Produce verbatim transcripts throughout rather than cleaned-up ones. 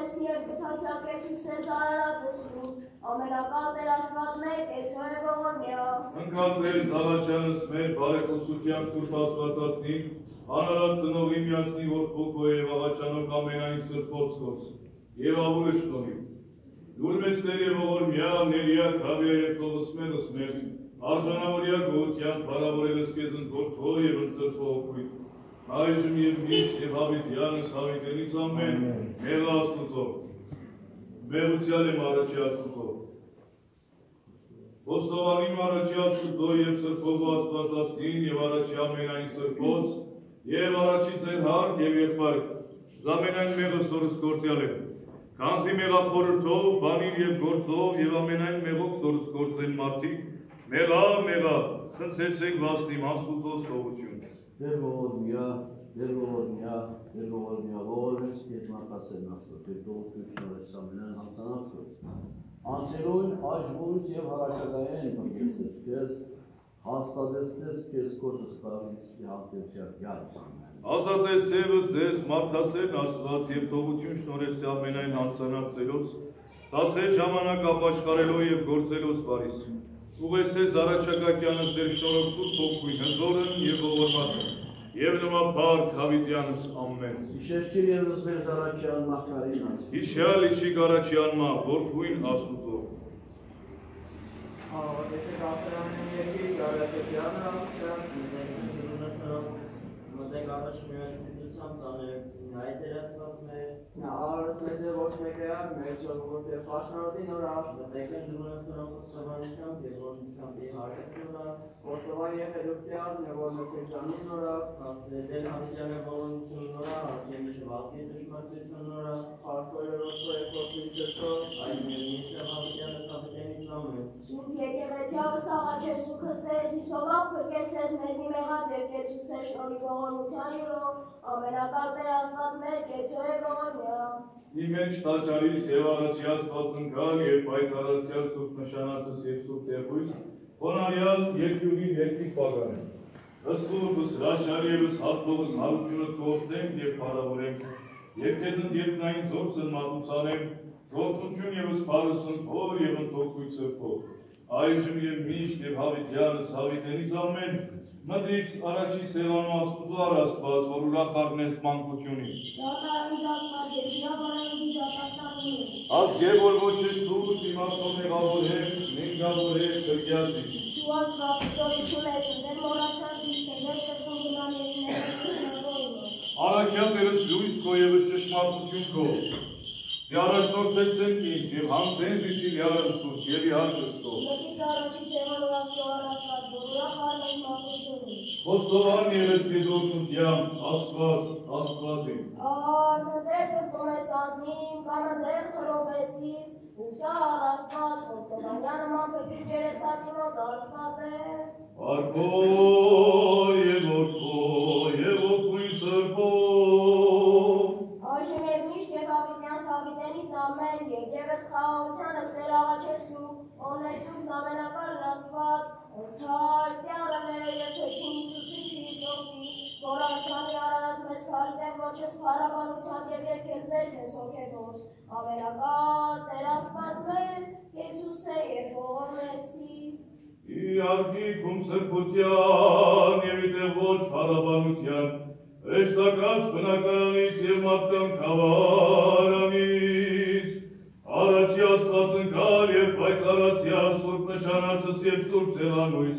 ես և գթացակեցուս ես արարածս ու, ամենակալ Տեր Աստված մեր կեցո է ողորմյա։ Ընկալ Տեր Զավաչյանս մեր բարեխոսության Սուրբ Աստվածածին, անարատ ծնողի միացնի, որ փոքո և աղաչանոք ամենայն սրբոց կոց, և ավուրը շտոնի։ Դուր մեզ Տեր և ողորմյա, ներյա, քավյա և տողս մեղս մեր, արժանավորյա գողության բարավորելս կեզ ընթորդվո և ընծրպո օգույթ, այժմ և միշտ և հավիտյանս հավիտենից ամեն, մեղա Աստուծով, մեղուցյալ եմ առաջի Աստուծով, Ոստովանիմ առաջի Աստուծո և սրբով Աստվածածին և առաջի ամենայն սրբոց և առաջի ձեր հարկ և եղբայր, զամենայն մեղը սորս գործյալ եմ, քանզի մեղախորհրդով, բանիր և գործով և ամենայն մեղոք սորս գործեն մարդիկ, մեղա, մեղա, խնդրեցեք վաստիմ Աստուծոս թողություն։ Դեր ողորմյա, դեր ողորմյա, դեր ողորմյա, ողորմես կեզ մարտասեն Աստված, դեր թողություն ես ամենայն հանցանացված։ Անցերույն աճվույց և հարաճագային պնդեցես կեզ, հաստատեցնես կեզ կոտս պարից հանդեցյալ գալիս։ Ազատես ձևս ձեզ մարդասեն Աստված և թողություն շնորհես ամենայն հանցանացելոց, տացե ժամանակ ապաշխարելով և գործելոց բարիս։ Ուղեսես առաջակակյանս ձեր շնորհով սուրբ ոգույն, հզորն և ողորմածն, և նմափառք հավիտյանս ամեն։ Իշերջիր Եվս մեր զարաչյան մախարին ասում։ Իշյալ իչիկ առաջյան մա, որդվույն Աստուծով։ Աղոտեցեք ավտրանին երկիր, կարացեք յանրավության, մտեք առաջ մեր ստիտության տաներ, նայ տերասված մեր, նա արարս մեզ է ոչ մեկ է ար, մեր ժողովուրդ և պաշնորդին օրավ, մտեք են դրունասնով խոստովանությամբ և որնությամբ և հարկեսն օրավ, խոստովան և հերուկտյալ, նևոր մեցեք ժամին օրավ, կապսրետել հավիտյան է ողորմություն օրավ, ասկեմի շվազգի դժմարտություն օրավ, խարքորը ռոսո է խոստույն սրտով, այդ մեր միշտ հավիտյան է սավիտենից ամեն։ Սուրբ եկեղեցյավս աղաչես ու քստերս իսովակ փրկեցես մեզի մեղած և կեցուցես շնորհի ողորմության յուրով, ամենակալ Տեր Աստված մեր կեցո է ողորմյա։ Իմ մեջ տաճարիս և առաջի Աստված ընկալ և պայծառացյալ սուրբ նշանածս և սուրբ տեղույս, խոնարյալ երկյուղին երկիկ պագանեմ։ Սուրբս, հրաշար ևս հաղթողս հարությունըտ կողտենք և փառավորենք, և քեզ ընդերքնային զորսն մատուցանենք, ողջություն ևս փառսն փոր և ընթոքույց սրբով, այժմ և միշտ և հավիտյանս հավիտենից ամեն, մտից առաջի սեղանու Աստուծո Աստված, որ ուրախ առնես մանկությունից։ Դատարանից Աստված ես իրավարանից ատաստանին։ Ազգե որ ոչ ես սուրբ իմաստով մեղավորեք, նենգավորեք, կրկյացից։ Դու Աստված զորություն ես, ընդեր մորացածիս, ընդեր կրկում գնան ես ներկրկնավորում։ Արաքյա Տերս լույս քո ևս ճշմարտություն քո։ Առաջնորդեցեն ինձ և հանցեն զիսիլ յարարսուց և իհարկս քո։ Մտից առաջի սեղանու Աստծոն Աստված, որ ուրախ առնես մանկությունից։ Խոստովան ևս քեզ օրհնությամբ, Աստված, Աստվածին։ Արդ ընդեր կրկում ես ազնիմ, կամ ընդեր խրով ես իս, ուսար Աստված, խոստովանյա նման փրկիչ երեցածի մոտ Աստված է։ Արքո և որդքո և ոգույն սրբով։ Այժմ և միշտ և հավիտյանս հավիտենից ամեն, և ևս խաղաղությանս Տեր աղաչես ու, օրնեջուք զամենակալն Աստված, ըսհայտյարները և թեչին Իսուսի Քրիստոսի, որ արքանի արարած մեծ քարիտեն ոչես փառաբանությամբ և երկել ձեր քեզ հոգևորս, ամենակալ Տեր Աստված մեր, Եսուս է և ողորմեսի։ Իարքիքում սրբության և իտեղ ոչ փառաբանության, հեշտակած բնակարանից և մարդկան կավարանից, առաջի Աստված ընկալ և պայծառացյալ սուրբ նշանածս և սուրբ սեղանույս,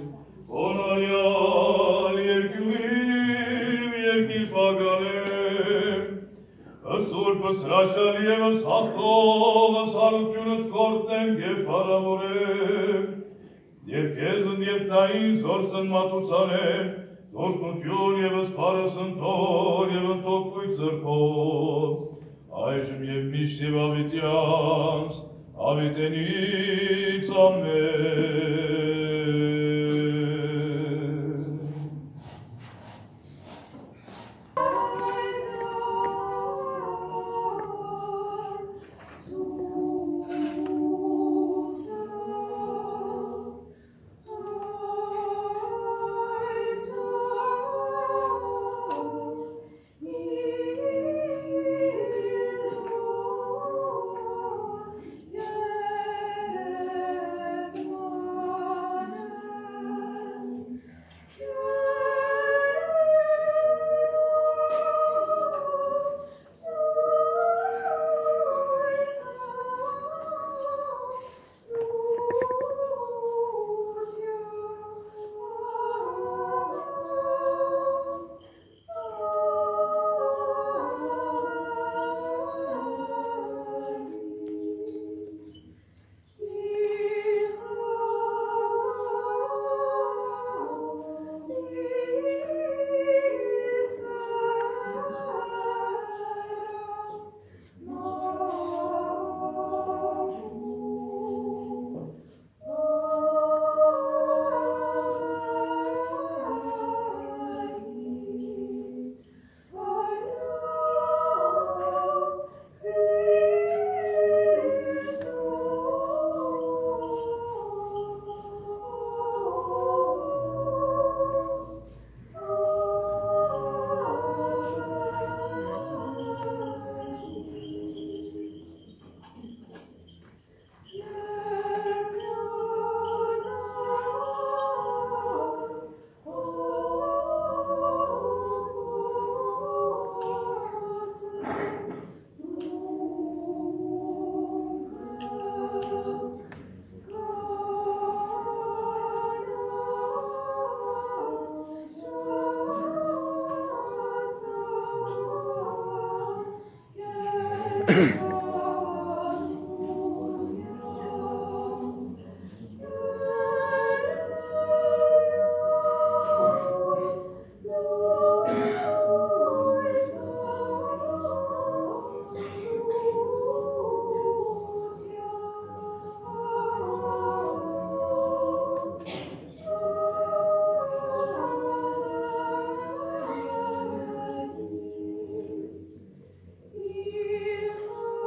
խոնարյալ երկյուղիվ երկիր պագանեմ, սուրբս հրաշալի ևս հաղթողս հարությունըտ կորտնենք և փառավորեմ, և քեզ ընդերքնային զորսն մատուցանեմ, Ողջություն ևս փառսն թոր և ընթոքույց սրբով, այժմ և միշտ և հավիտյանս, հավիտենից ամեն։ If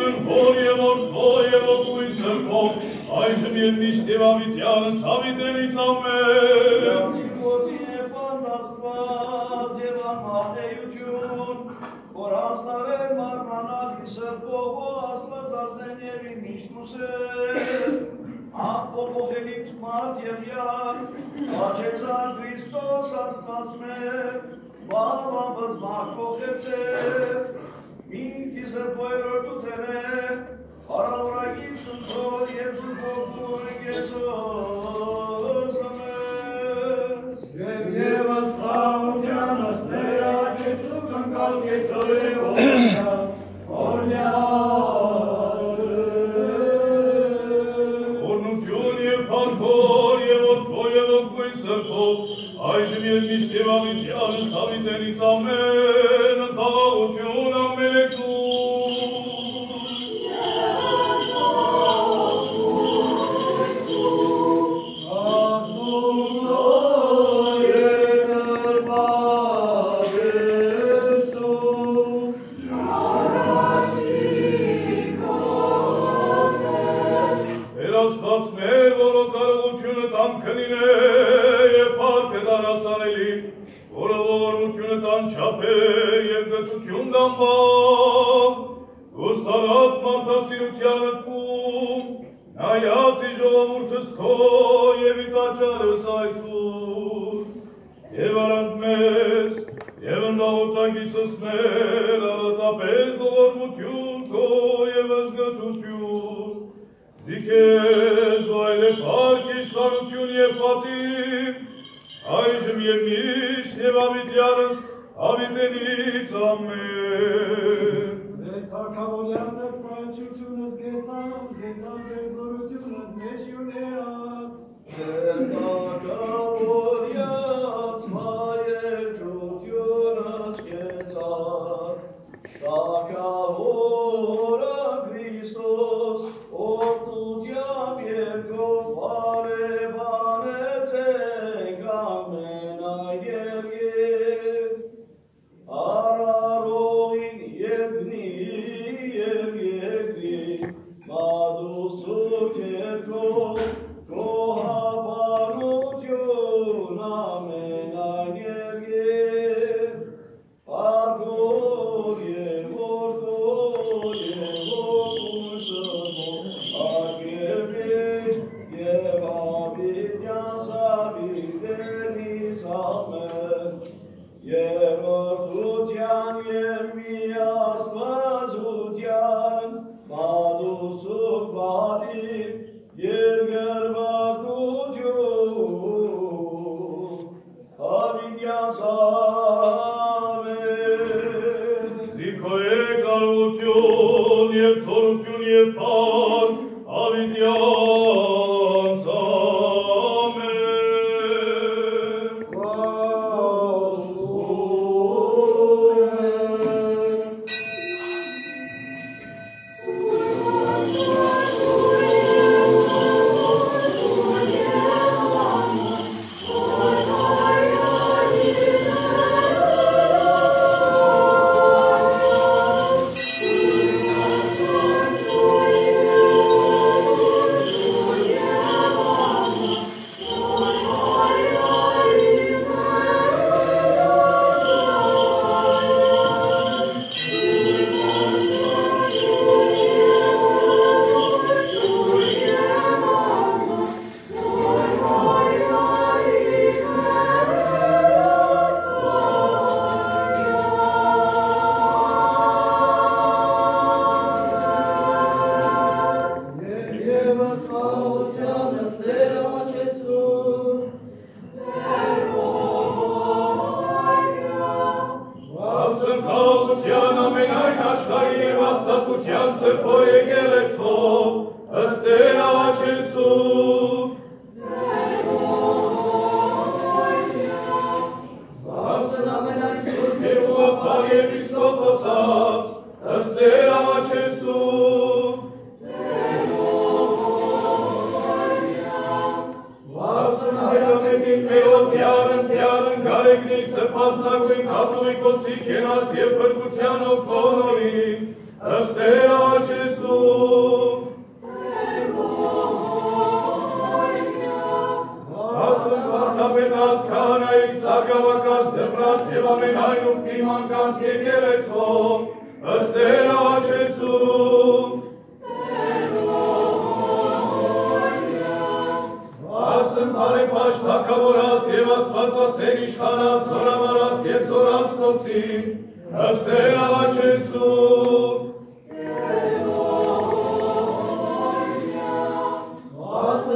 Ուրույն հոր և որդվո և ոգույն սրբով, այժմ և միշտ և ավիտյանս հավիտենից ամեն։ Յացիկ որդին է պանդաստված և անհատեյություն, որ հասնարեր մարմանակ սրբով ու աստված ազնեն և միշտ մուսեր, ապոպոխելիք մարդ և յան, աչեցան Քրիստոս աստված մեր, բավաբыз մարդ պոխեցեր, մինքի սրբոյրորդ ուտերեր, Արալորագին սնթոր և սնթոր գեցոս ամեն։ Եվ և ասխամության ասներ աչեսու կնկալ գեցորե օրնյա, օրնյա Օրնություն և պանքոր և որդվո և ոգույն սրբով, այժմ և միշտ և ավիտյանս հավիտենից ամեն, խաղաղություն ամենեցու։ Այժմ և միշտ և ավիտյանս հավիտենից ամեն։ Դեր թարքավորյաց ես պայչությունս գեցանց, գեցան դեր զորությունըտ մեջ յունեած։ Դեր թարքավորյաց պայչությունս գեցան, թարքավորը Քրիստոս, օրդուտյամ երկով բարևանեցեք ամենագերգեր, արարողին երկնի և երկրի, մադուսուկ երկով, կոհաբանություն ամենագերգեր, պարգոր և որդոր և ոգուն սրբով, արգևեր և ավիտյան սավիտենից ամեն, երորդության և միաստվածության, մադուսուկ պատիվ և գերբակություն, հավիտյան սավեն։ Զիքոյե կարողություն և սորություն և պար, հավիտյան սամեն։ Ըստ Տեր Աղջեսու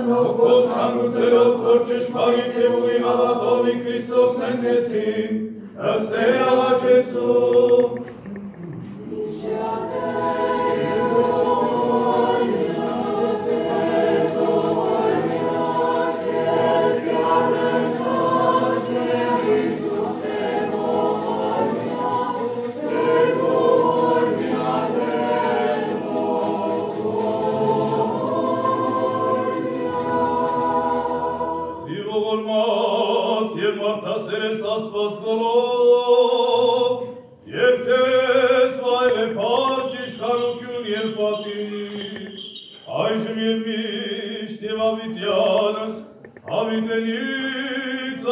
Ով քոս հանգուցելով որ ճշմարիտ է ու իմ ավատովի Քրիստոսն ընկեցին, ըստ Տեր աղաչեցու։ Աստված գոլով, և քեզ վայել է պարկ իշխանություն և պատիվ, այժմ և միշտ և հավիտյանս, հավիտենից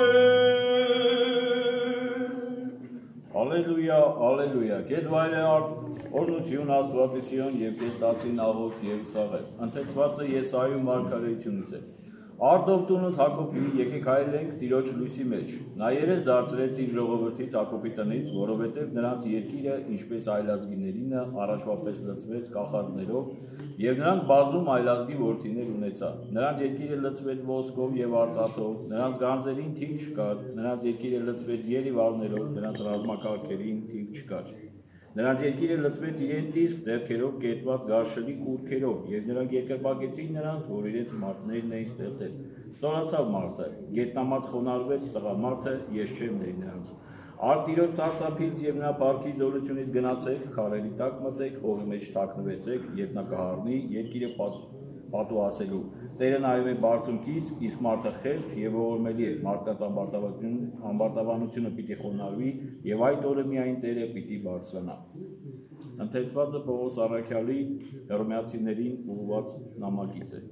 ամեն։ Ալելույա, ալելույա, քեզ վայել է օրնություն Աստվածի Սիոն և քեզ տածի նաղոք և սաղեր, ընթեցված է Եսայու մարգարեությունից է։ Արդով տունդ Հակոբի եկեք հայելենք Տիրոջ լույսի մեջ, նա երես դարձրեց իր ժողովրդից Հակոբի տնից, որովհետև նրանց երկիրը, ինչպես այլազգիներինը, առաջվա պես լցվեց կախարդներով, և նրանք բազում այլազգի որդիներ ունեցան։ Նրանց երկիրը լցվեց ոսկով և արծաթով, նրանց գանձերին թիվ չկար, նրանց երկիրը լցվեց երիվարներով, նրանց ռազմակարգերին թիվ չկար։ Նրանց երկիրը լցվեց իրենց իսկ ձեռքերով կերտված գարշելի կուռքերով, և նրանք երկրպագեցին նրանց, որ իրենց մարդներն էին ստեղծել։ Ստորացավ մարդը, գետնամած խոնարհվեց տղամարդը, ես չեմ ների նրանց։ Արդ Տիրոջ սարսափից և նրա փառքի զորությունից գնացեք, քարերի տակ մտեք, հողի մեջ թաքնվեցեք, երբ նա կհառնի, երկիրը պատուհասելու։ Տերը նայում է բարձունքից, իսկ մարդը խելք և ողորմելի է, մարդկանց ամբարտավանությունը պիտի խոնարհվի, և այդ օրը միայն Տերը պիտի բարձրանա։ Ընթերցվածը Պողոս առաքյալի հռոմեացիներին ուղղված նամակից է։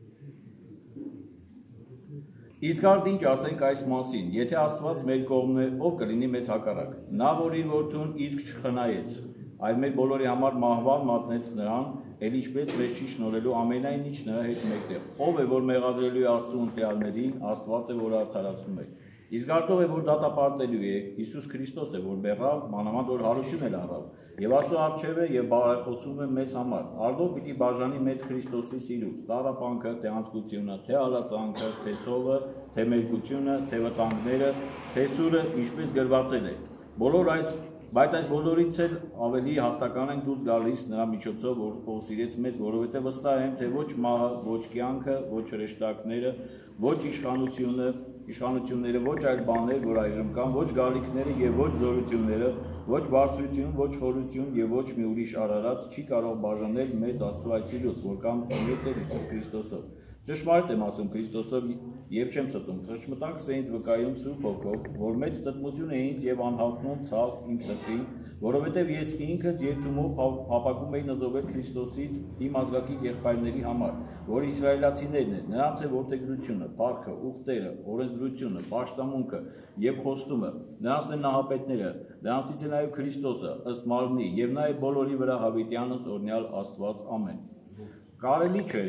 Իսկ արդ ինչ ասենք այս մասին, եթե Աստված մեր կողմն է, ով կլինի մեզ հակառակ։ Նա, որ իր որդուն իսկ չխնայեց, այլ մեր բոլորի համար մահվան մատնեց նրան, էլ ինչպես մեզ չի շնորհելու ամենայն ինչ նրա հետ մեկտեղ։ Ով է, որ մեղադրելու է Աստծու ընտրյալներին, Աստված է, որ արդարացնում է։ Իսկ արդով է, որ դատապարտելու է, Հիսուս Քրիստոս է, որ մեռավ, մանավանդ որ հարություն էլ առավ, և Աստծու առջև է և բարեխոսում է մեզ համար։ Արդով պիտի բաժանի մեզ Քրիստոսի սիրուց, տառապանքը, թե անձկությունը, թե հալածանքը, թե սովը, թե մերկությունը, թե վտանգները, թե սուրը, ինչպես գրվածել է։ Բոլոր այս Բայց այս բոլորից էլ ավելի հաղթական ենք դուրս գալիս նրա միջոցով, որ սիրեց մեզ, որովհետև վստահ եմ, թե ոչ մահը, ոչ կյանքը, ոչ հրեշտակները, ոչ իշխանությունը, իշխանությունները, ոչ այլ բաներ, որ այժմ կան, ոչ գալիքները և ոչ զորությունները, ոչ բարձրություն, ոչ խորություն և ոչ մի ուրիշ արարած չի կարող բաժանել մեզ Աստծու այդ սիրուց, որ կան մեր Տեր Հիսուս Քրիստոսով։ Ճշմարիտ եմ ասում Քրիստոսով և չեմ ստում, խղճմտանքս է ինձ վկայում Սուրբ Հոգով, որ մեծ տրտմություն է ինձ և անհավատում ցավ իմ սրտին, որովհետև ես ինքս երդումով փափագում էի նզովել Քրիստոսից իմ ազգակից եղբայրների համար, որ իսրայելացիներն են, նրանց է որդեգրությունը, փառքը, ուխտերը, օրենսդրությունը, պաշտամունքը և խոստումը, նրանցն են նահապետները, նրանցից է նաև Քրիստոսը, ըստ մարմնի, և նա է բոլորի վրա հավիտյանս օրհնյալ Աստված ամեն։ Կարելի չէ,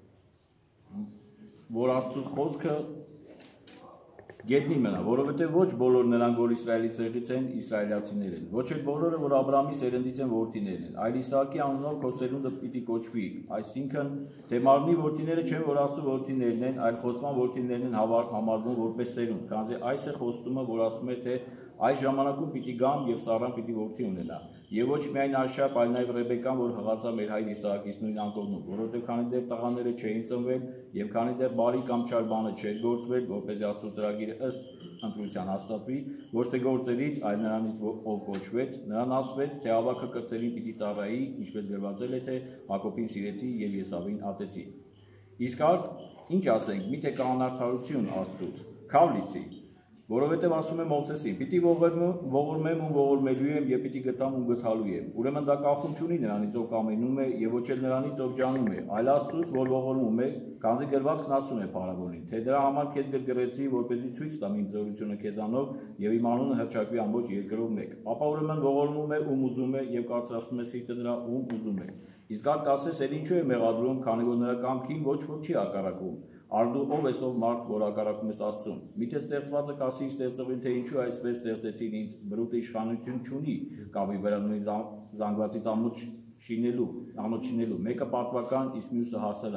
որ Աստծու խոսքը գետնի մնա, որովհետև ոչ բոլոր նրանք, որ Իսրայելի ցեղից են, իսրայելացիներ են, ոչ էլ բոլորը, որ Աբրահամի սերնդից են որդիներն են, այլ Իսահակի անունով քո սերունդը պիտի կոչվի, այսինքն, թե մարմնի որդիները չեն, որ Աստծու որդիներն են, այլ խոստման որդիներն են համարվում որպես սերունդ, քանզի այս է խոստումը, որ ասում է, թե այս ժամանակում պիտի գամ և Սառան պիտի որդի ունենա, և ոչ միայն Արշապ, այլ նաև Ռեբեկան, որ հղացավ մեր հայր Իսահակից նույն անկողնում, որովհետև քանի դեռ տղաները չէին ծնվել, և քանի դեռ բարի կամ չար բանը չէր գործվել, որպեսզի Աստծու ծրագիրը ըստ ընտրության հաստատվի, ոչ թե գործերից, այլ նրանից, ով կոչվեց, նրան ասվեց, թե ավագը կրտսերին պիտի ծառայի, ինչպես գրվածել է, թե Հակոբին սիրեցի և Եսավին ատեցի։ Իսկ արդ ինչ ասենք, միթե կա անարդարություն Աստծուց, քավ լիցի, որովհետև ասում է Մովսեսին, պիտի ողորմեմ ու ողորմելու եմ և պիտի գտամ ու գտալու եմ, ուրեմն դա կախում չունի նրանից, ով կամենում է և ոչ էլ նրանից, ով ջանում է, այլ Աստծուց, որ ողորմում է, քանզի գրվածքն ասում է փարավոնին, թե դրա համար քեզ գրգռեցի, որպեսզի ցույց տամ իմ զորությունը քեզանով և իմ անունը հռչակվի ամբողջ երկրով մեկ, ապա ուրեմն ողորմում է, ում ուզում է և կարծրացնում է սիրտը նրա, ում ուզում է։ Իսկ արդ կասես, էլ ինչու է մեղադրում, քանի որ նրա կամքին ոչ ոք չի հակառակում։ Արդու ով ես ով մարդ, որ հակառակում ես Աստծուն։ Միթե ստեղծվածը կասի ստեղծողին, թե ինչու այսպես ստեղծեցին ինձ, բրուտը իշխանություն չունի կավի վրա նույն զանգվածից ամոթ շինելու, ամոթ շինելու, մեկը պատվական, իսկ մյուսը հասարակ։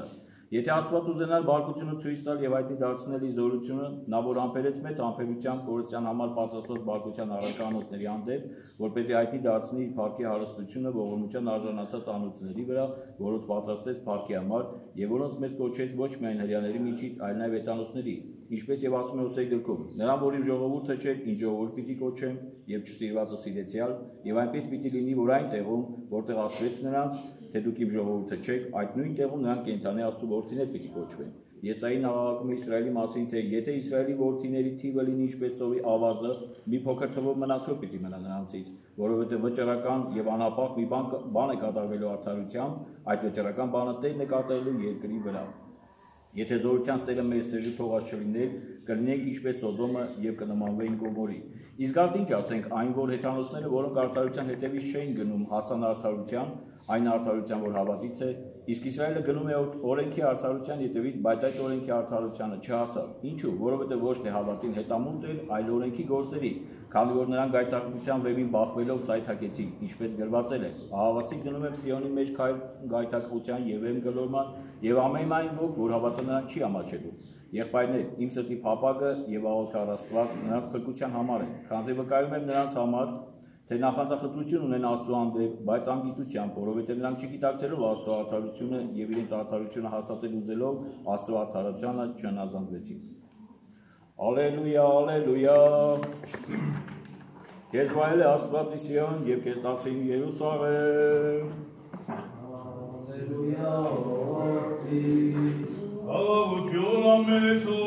Եթե Աստված ուզենար բարկությունը ցույց տալ եւ այդի դարձնել իր զորությունը, նա որ ամփերեց մեծ ամփերությամբ Կորինթյան համար պատրաստված բարկության առարկանոթների հանդեպ, որպեսզի այդի դարձնի իր փառքի հարստությունը ողորմության արժանացած անոթների վրա, որոնց պատրաստեց փառքի համար եւ որոնց մեծ կոչեց ոչ միայն հрьяաների միջից, այլ նաեւ հեթանոսների, ինչպես եւ ասում է Հոսեի գրքում. նրան որ իմ ժողովուրդը չէ, ինչ ժողովուրդ պիտի կոչեմ եւ չսիրվածը սիրեցյալ, եւ այնպես պիտի լինի, որ այն տեղում, որտեղ ասվեց նրանց, թե դուք իմ ժողովուրդը չեք, այդ նույն տեղում նրանք կենդանի Աստծո որդիներ պիտի կոչվեն։ Եսային նավակում է Իսրայելի մասին, թե եթե Իսրայելի որդիների թիվը լինի ինչպես ծովի ավազը, մի փոքր թվով մնացող պիտի մնա նրանցից, որովհետև վճռական եւ անապահ մի բան, բան է կատարվելու արդարությամբ, այդ վճռական բանը Տերն է կատարելու երկրի վրա։ Եթե զորության ստերը մեր սերի թողած չլիներ, կլինենք ինչպես Սոդոմը եւ կնմանվեինք Գոմորի։ Իսկ արդ ինչ ասենք այն, որ հեթանոսները, որոնք արդարության հետևից չէին գնում, հասան արդարության, այն արդարության, որ հավատից է, իսկ Իսրայելը գնում է օրենքի արդարության հետևից, բայց այդ օրենքի արդարությանը չհասավ։ Ինչու՞, որովհետև ոչ թե հավատին հետամուտ էր, այլ օրենքի գործերի, քանի որ նրանք գայթակղության վեհին բախվելով սայթակեցին, ինչպես գրվածել է. Ահավասիկ գնում եմ Սիոնի մեջ գայթակղության եւ եմ գլորման, եւ ամեն այն ոք, որ հավատը նրան չի ամաչելու։ Եղբայրներ, իմ սրտի փափագը եւ աղոթքը առ Աստված նրանց փրկության համար է, քանզի վկայում եմ նրանց համար, թե նախանձախնդրություն ունեն Աստծո հանդեպ, բայց անգիտությամբ, որովհետև նրանք չգիտակցելով Աստծո արդարությունը եւ իրենց արդարությունը հաստատել ուզելով Աստծո արդարությանը չհնազանդվեցին։ Ալելույա, ալելույա։ Քեզ վայել է Աստված Սիոն եւ քեզ տացին Երուսաղեմ։ Ալելույա, որդի։ Ալավություն ամեցու։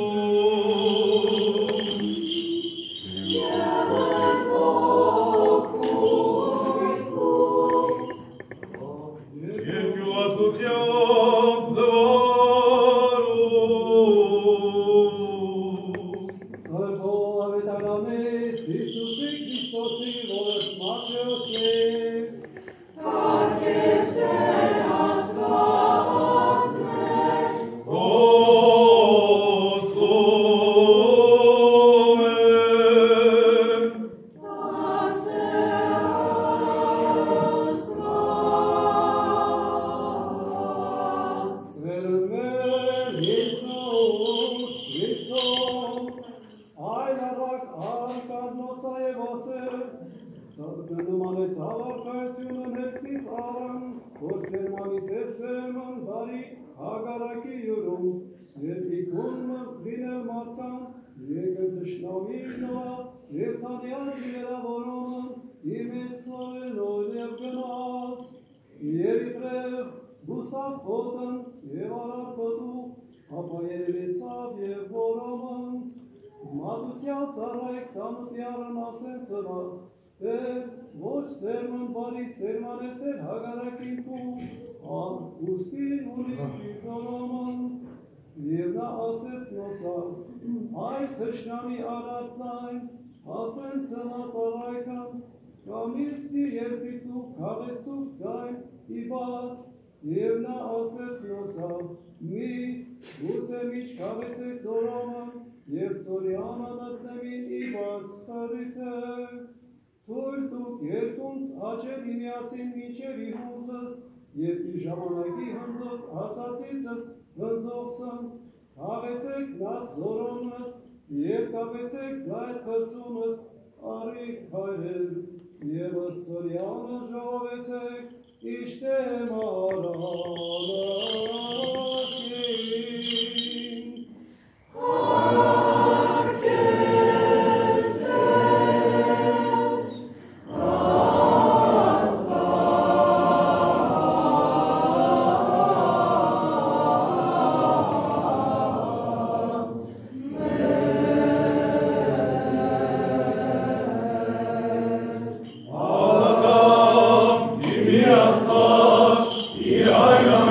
Yeah.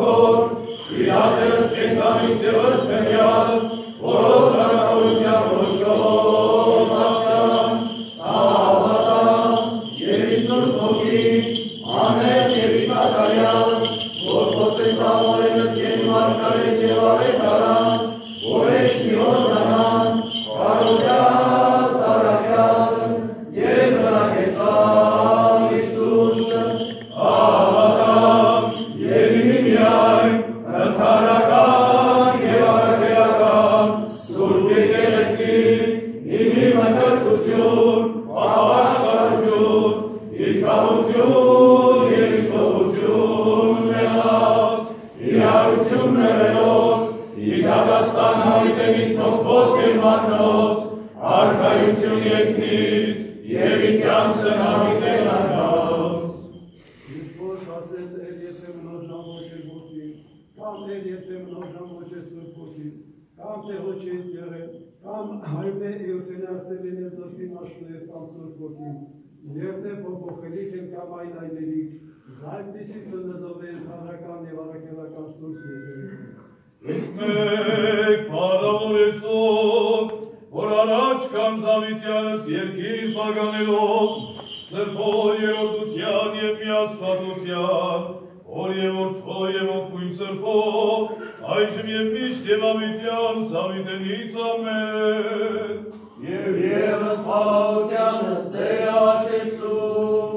Ագոր, իրատերս կենտանից եվս հենյաց, որոտ հրակորության ոչով աղջան, աղվատան, և իսուր փոքի, անետ և իտակարյալ, որ խոսեց ամորենս և մարկարեց և արետ արանց, որ էշ մի օրդանան, կարոդյաց, արակյաց, և մնակեցան Իսուսը, աղվատան, և ինի միայն, ընդհանրական և արգելական, սուրբ եկեղեցի, ինի մկրտություն, ապաշխարություն, իքավություն և իքովություն մեղավ, իհարություն մեղելով, իգադաստան հավիտենից հոգվոց և մարնոց, արկայություն եկնից և ինքյանցը հավիտեն արգաց։ Իսպոր կասել էր եթե մնոժան ոչ է ոտի, կամ էր եթե մնոժան ոչ է սուրբ ոտի, կամ թե ոչ ես եղել, կամ հայմե էութենասել են եզրտին աշնոյև կամ սուրբ ոտի, և թե փոփոխելիք են կամ այն այների, զայնպիսի սնզով է ընդհանրական և առաքելական սուրբ եկեղեցի։ Իսկ մեկ պարավոր եսով, որ առաջ կամ Զավիտյանս երկիր պագանելով, սրբոր երորդության և միաստվածության, որ եվորդվո և ոգույն սրբով, այժմ և միշտ և ավիտյան Զավիտենից ամեն։ Եվ ևս խաղաղությանս Տեր աչեսում,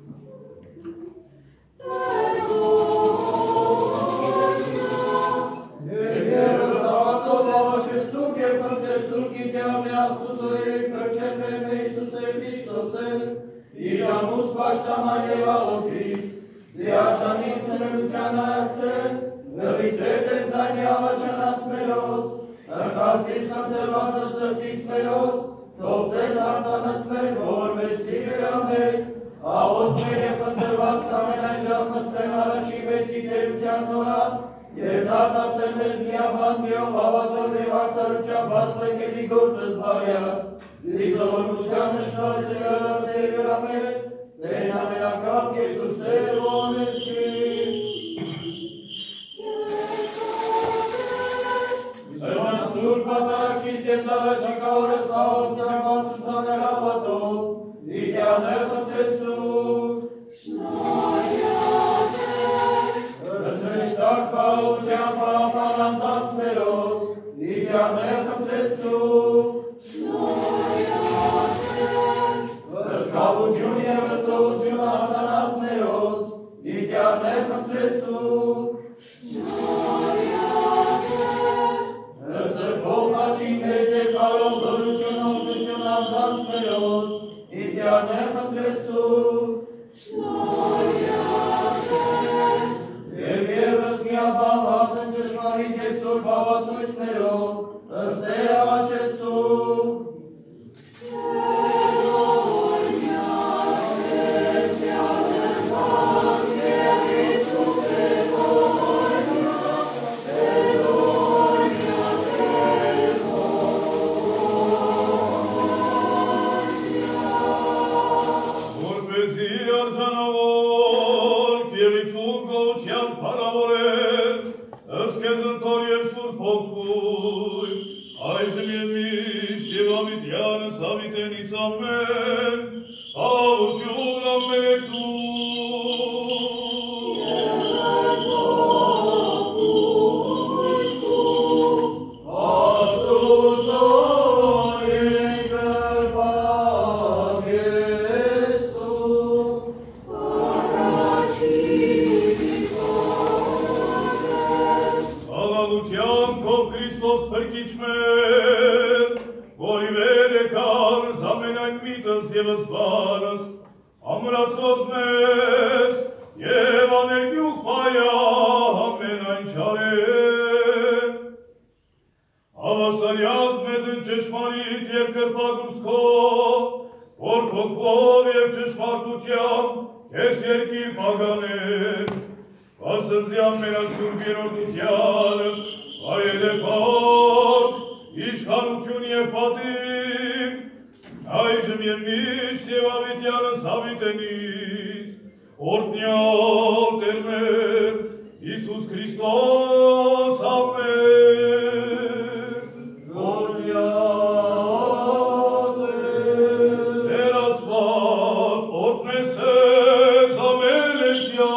և խնդեսու գիտյարն է աստուծոյի կրչետրեմ է Իսուս է Քրիստոսել, իժամուս պաշտաման և աղոթից, զիաշանի ընտրելության արասել, լվից հետ են զայնի աղաչանաց մերոց, ընկարծից խնդրվածը սրտից մերոց, թող ձեզ հարցանս մեր, որ մեսի վերամել, աղոթ մեր և խնդրված ամենայն ժամ մծեն առաջի վեցի տերության նորավ, և դարտասել մեզ միաբան միով հավատով և արդարության բաստակելի գործս բարյաց, զիգողորմության նշնոր սրելաս և յորամեր, Տերն ամենակապ Եսուս է ոնեսի։ Ըժան սուրբ պատարակից ես առաջիկա օրս խաղողության բացուցանել հավատով, դիտյաներ խնդրեսում, Ըսրեշտակ խաղողության պարապան անցած մերոց, դիտյաներ խնդրեսում, Ըսկավություն և ըսկովություն արցանած մերոց, դիտյաներ խնդրեսում, Սրբով խաչին մեծ և կարող դորություն օգնություն անձանց մերոց, դիտյաներ խնդրեսում, և ևս միաբան հասն ճշմարիտ և սուրբ հավատույցներով, ըստ Տեր աչեսում, Χριστός αμέν. Γονιάτε. Ερασβάτ ορτνεσές αμέλεσια.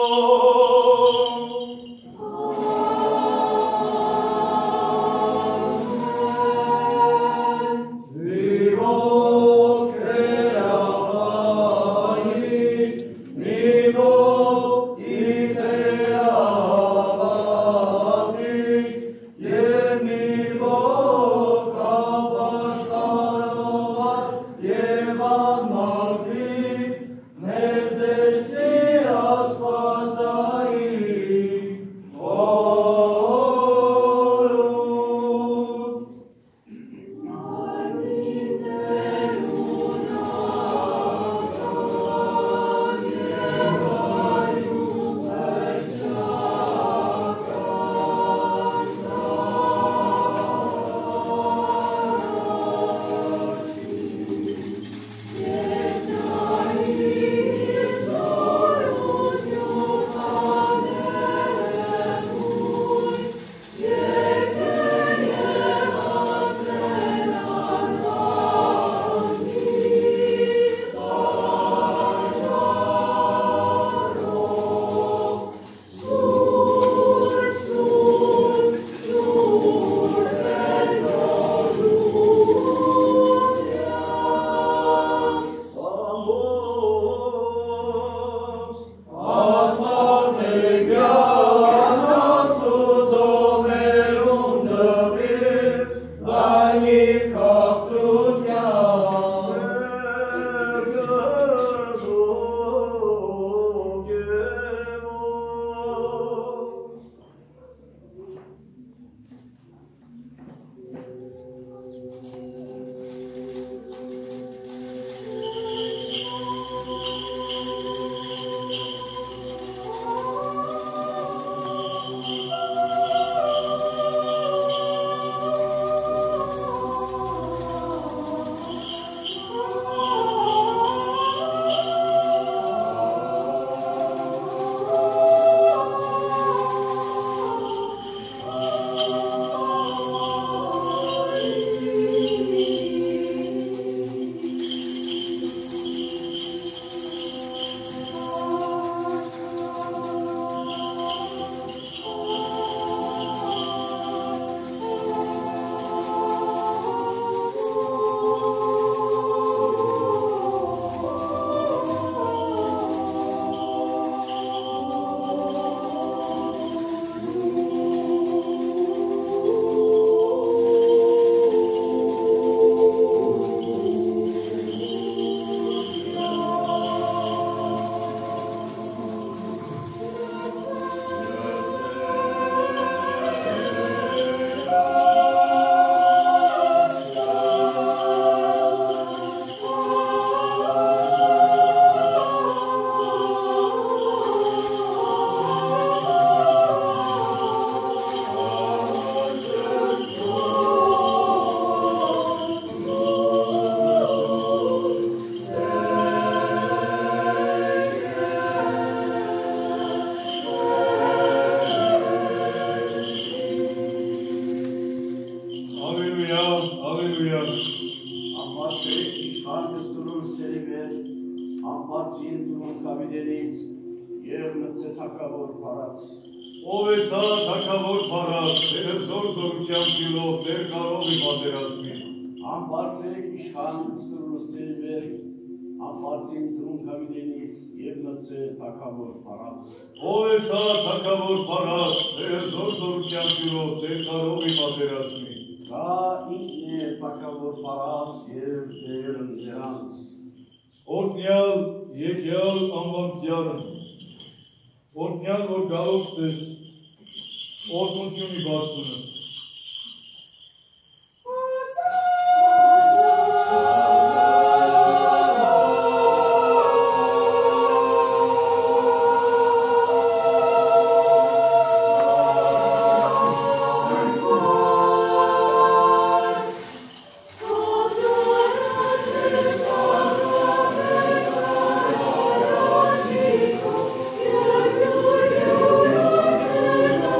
Ով է սա թագավոր փառած, դեր զոր զորությամբ դեր կարողի պատերազմի։ Ամբարձեք իշխան ստրուստերի վեր, ամբարձին տրուն կավիդենից և մծե թագավոր փառած։ Ով է սա թագավոր փառած, դեր զոր զորությամբ դեր կարողի պատերազմի։ Սա ինքն է թագավոր փառած և դեր նրանց։ Օրհնյալ եկյալ անվանքյալը, օրհնյալ որ գալով տես, օրհնությունի բարձունը։ Thank you.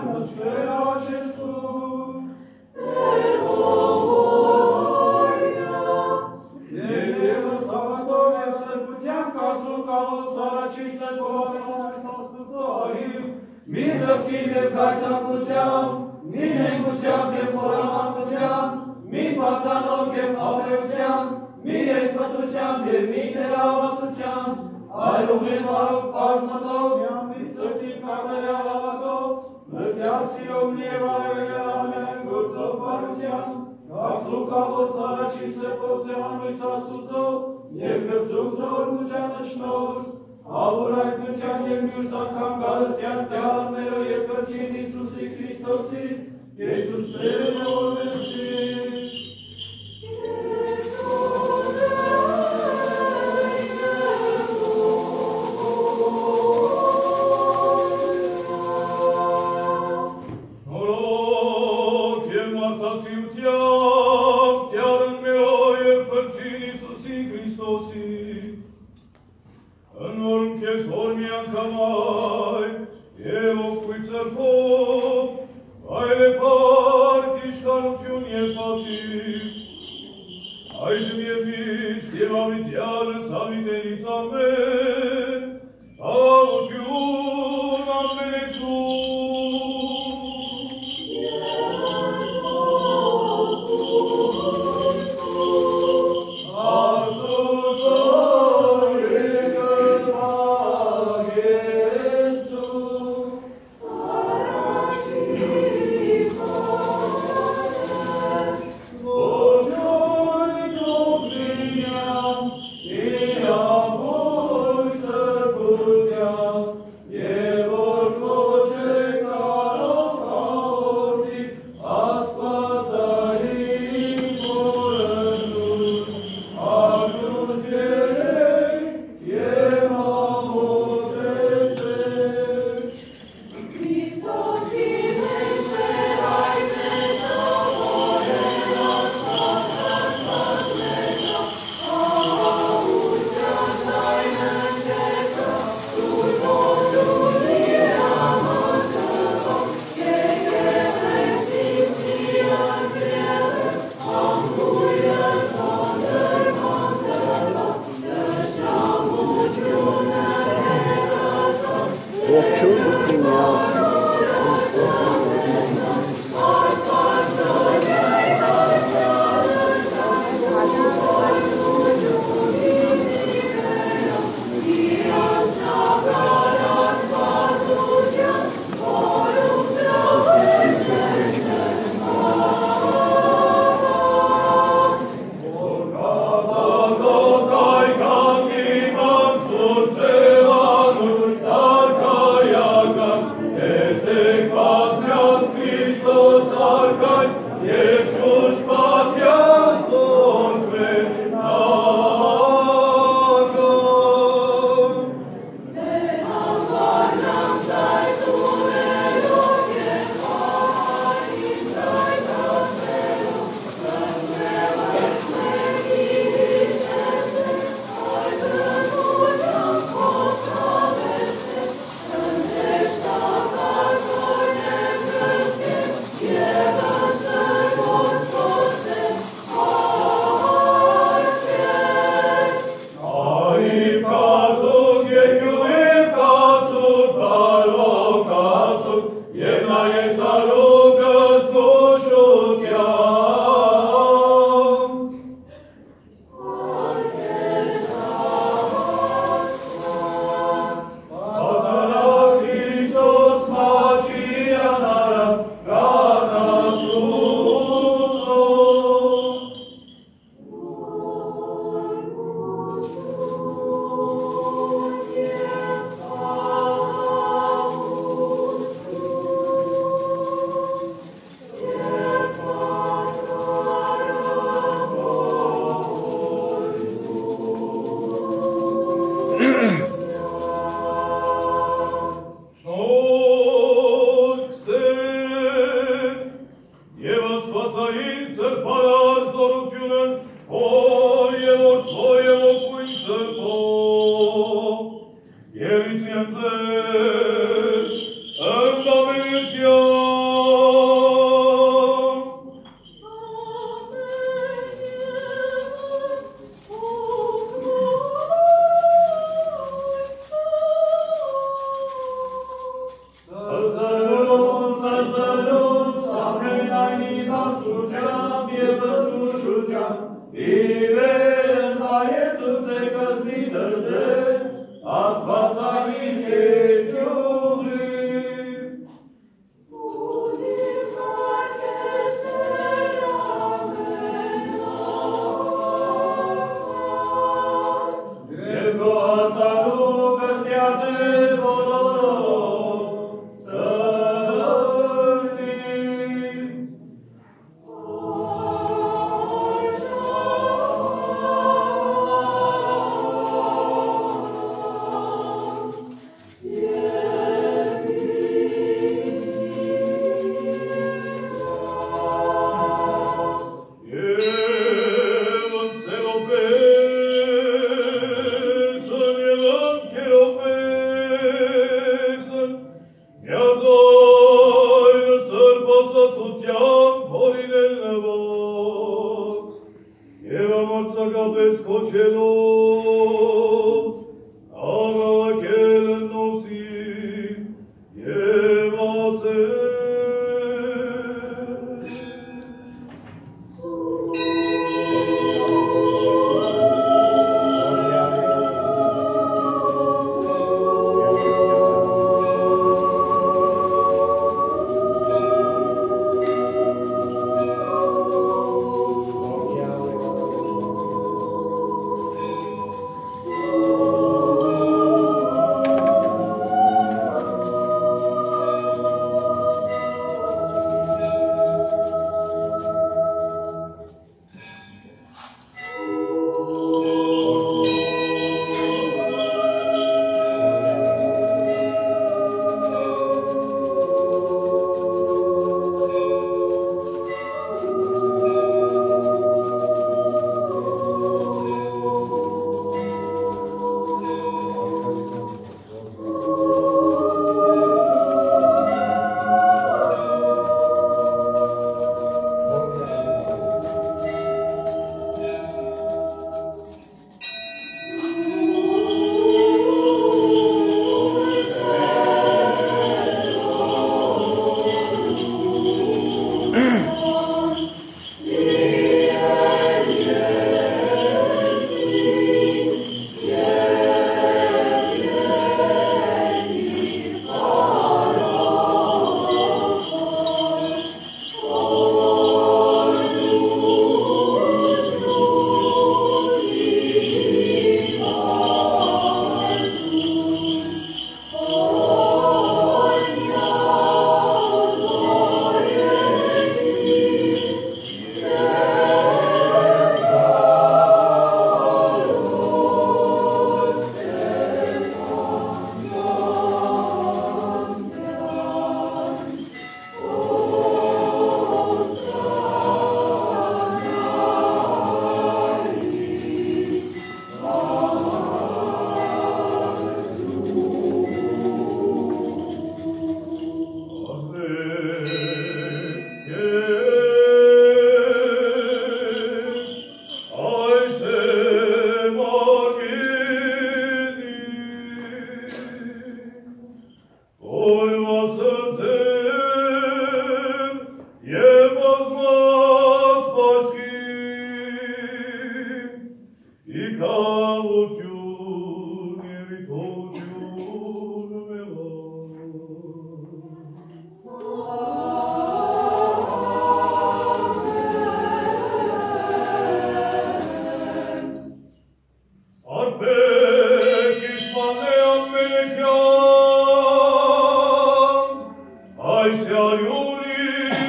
Anda bendición.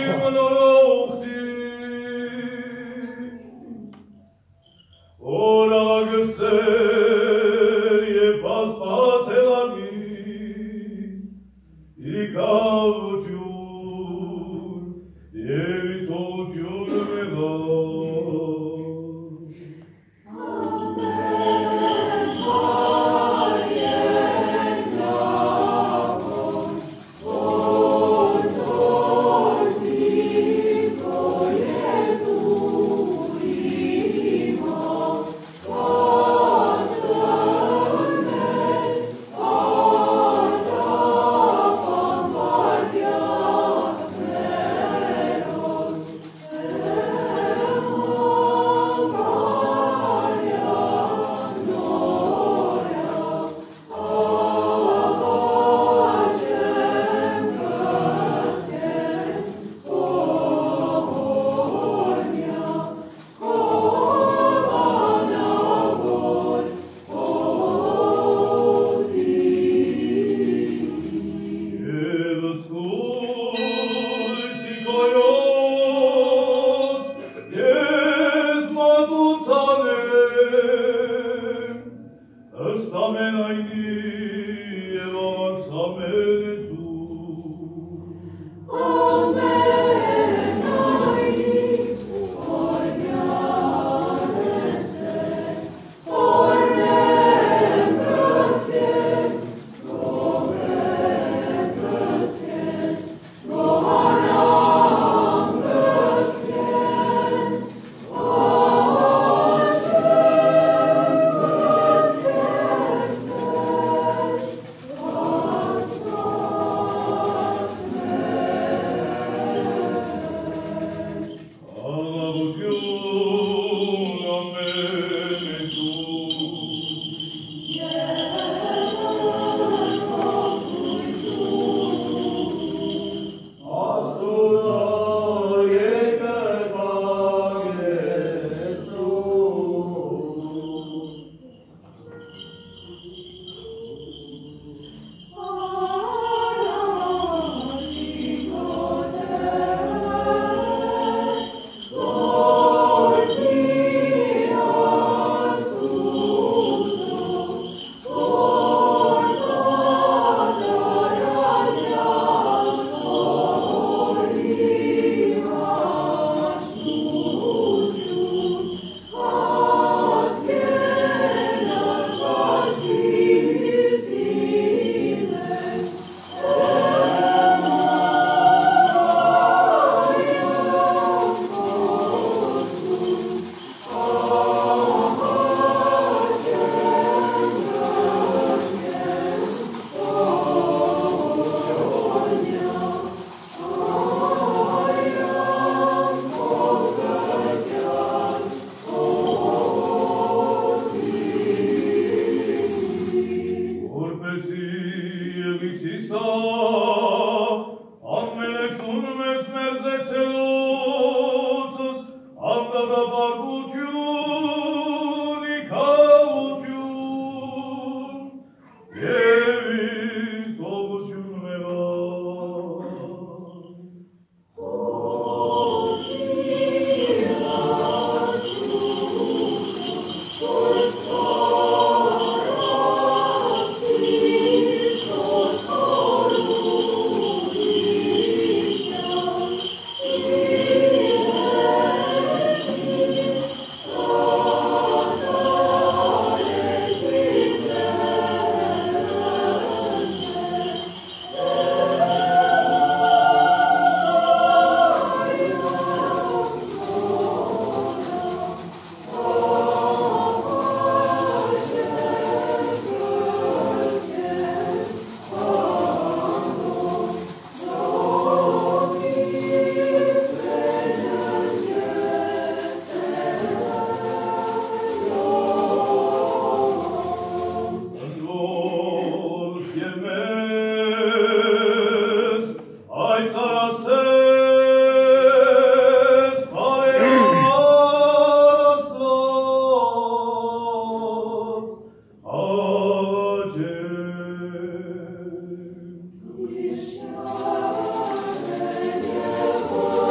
Oh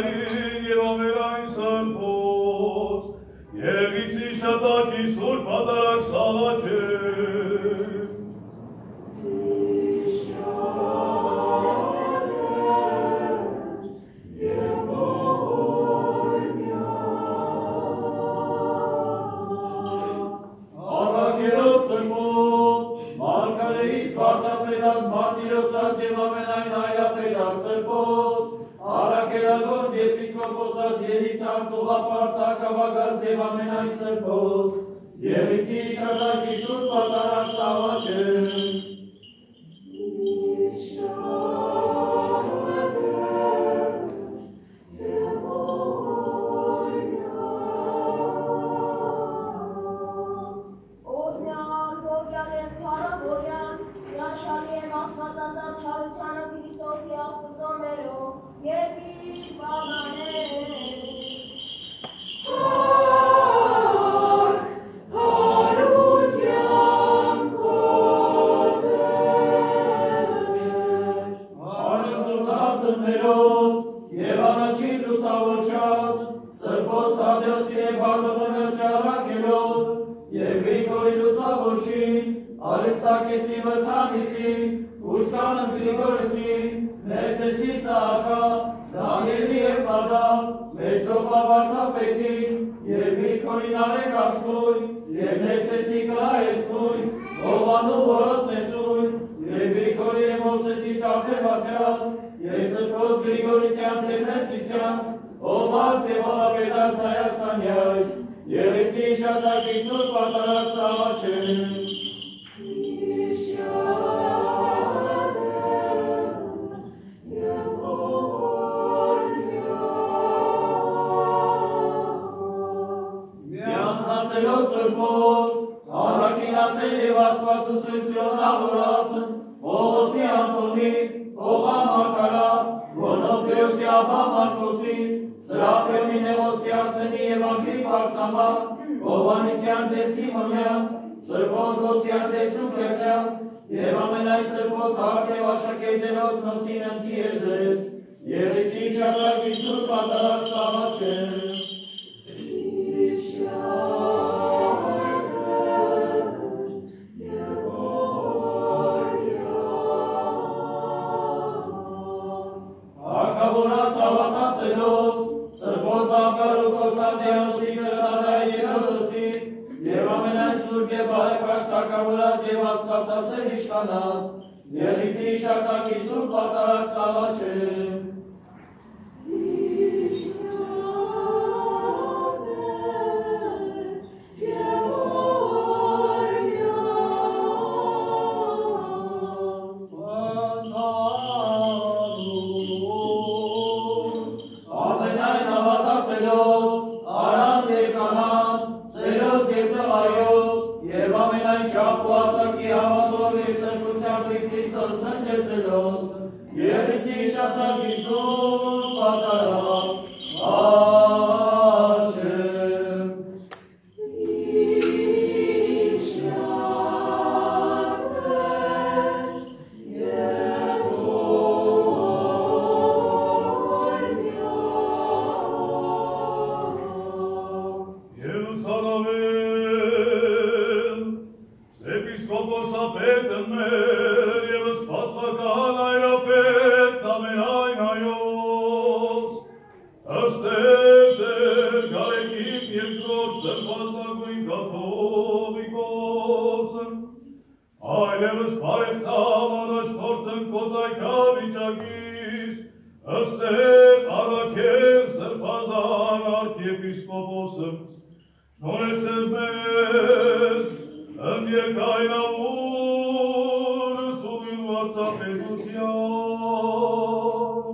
Արքային և ամենայն սրբոց, և իցի շատակի սուրբ պատարակ սաղաչել։ Առաքելոց սրբոց, մարգարեից վարդապետած մարտիրոսած և ամենայն հայրապետած սրբոց, առաքելագործ եպիսկոպոսած Երիցանց ուղղապարծ հարկավագած և ամենայն սրբոց, Եղիցի շատակի սուրբ պատարակ սաղաչել։ Թարությանը Քրիստոսի Աստծո մերով, երբ իր պաղանել։ Հարկ, հարության կոդեր։ Արժանտասններոց և առաջին լուսավորչած, սրբոց Թադեոսի և Բարդողոմեոսի առաքելոց, և Գրիգորի լուսավորչին, Արիստակեսի Վրթանիսի, Ուսկանն Գրիգորիսի, Ներսեսի Սահակա, Դանիելի և Խադա, Մեսրոպա վարդապետի, և Գրիգորի Նարեկ ասկույն, և Ներսեսի կրայեսկույն, Հովանու որոտ մեծույն, և Գրիգորի և Մովսեսի տաղթևացյաց, և սրբոց Գրիգորիսյանց և Ներսիսյանց, Հովանց և հողապետած Հայաստանյաց, Եղիցի շատակի սուրբ պատարակ սաղաչել։ Միանձնացելով սրբոց, առաքինացել և աստվածուսույցրոն ավորացն, Պողոսի Անտոնի, Պողա Մարկարա, Գոնոպեոսի Աբա Մարկոսի, Սրափիոնի Նեղոսի Արսենի և Ագրիպ Արսամա, Հովհաննիսյան ձև Սիմոնյանց, սրբոց Գոսյանց և Սուքեսյանց, և ամենայն սրբոց հարց և աշակերտերոց նոցին ընտի եզես, Եղիցի շատակի սուրբ պատարակ սաղաչել։ Հարկավորած հավատացելոց, սրբոց Աղկարու Կոստանդիանոսի կրտադային Հերոդոսի, և ամենայն սուրբ և բարեպաշտ հարկավորած և աստվածասեր իշխանած, Եղիցի շատակի սուրբ պատարակ սաղաչել։ Ամենայն հավատացելոց, առանց և կանանց, ծերոց և տղայոց, և ամենայն չափ ու ասակի հավատով և սրբությամբ Քրիստոս տնտեցելոց, Եղիցի շատակի սուրբ պատարակ սաղաչել։ Եպիսկոպոսապետը մեր ևս պատվական այրապետ ամենայն հայոց, ըստեղ գարեկին երկրորդ սրբազնագույն կաթողիկոսը, այլևս բարեխտավ առաջնորդն կոտայքա վիճակից, ըստեղ առաքել սրբազան արքեպիսկոպոսը, շնորհեցել մեզ ընդ երկայնավոր սուգին վարտապետության։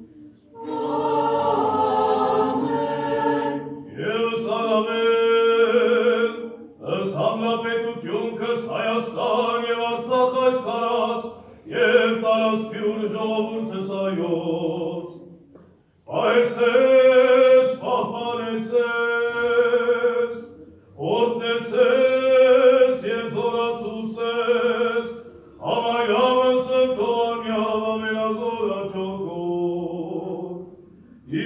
Եվս առավել, ըս հանրապետություն կս Հայաստան և Արցախ աշխարհած և տարածքյուր ժողովուրդս այոց, պայսես, պահպանեսես, օրտնեսես և զորացուսես, համայավս ընտոնյավ ամենազորաչոքով, իշիրութ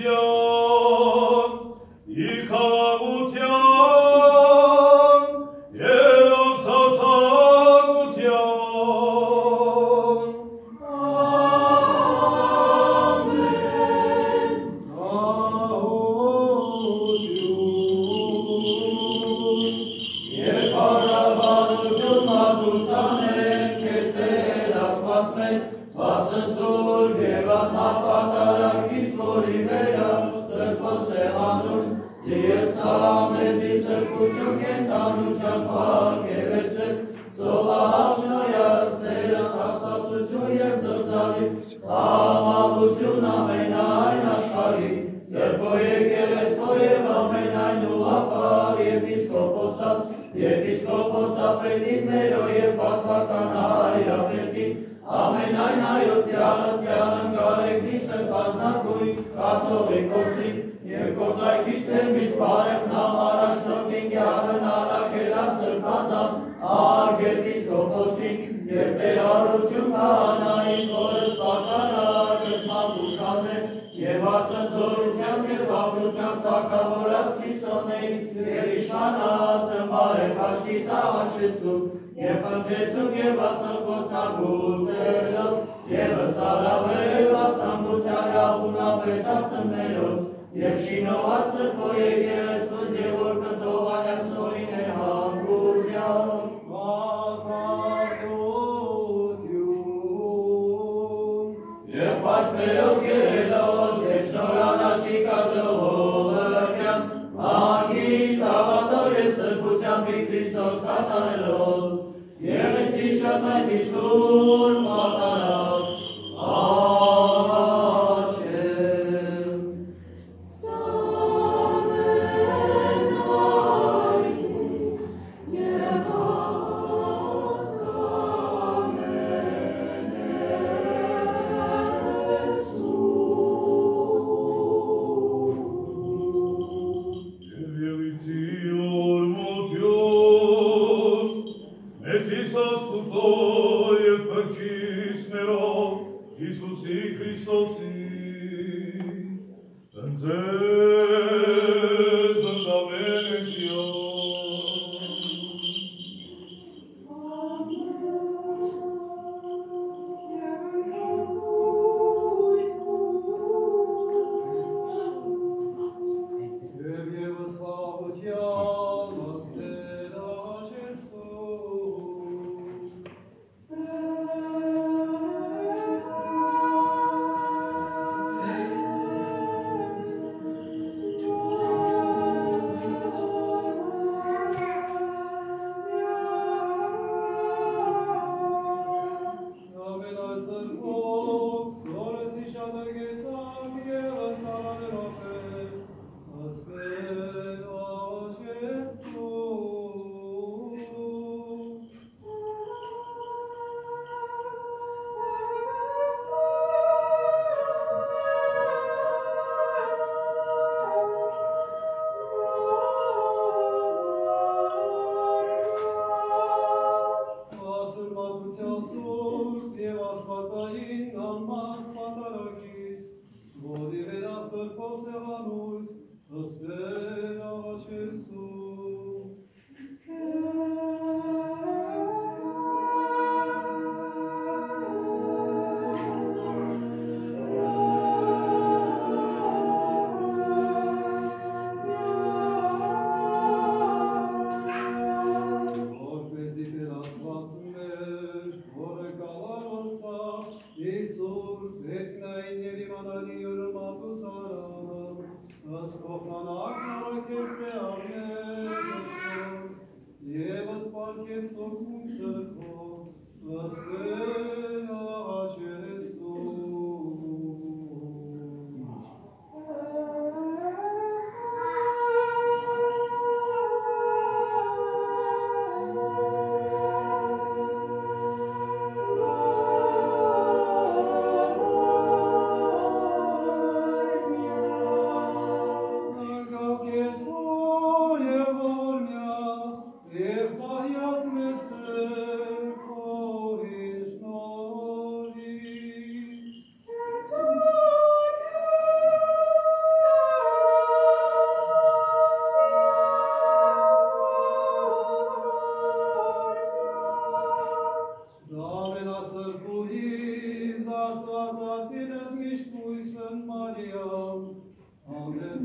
Ech, Mahias Mester, Kohin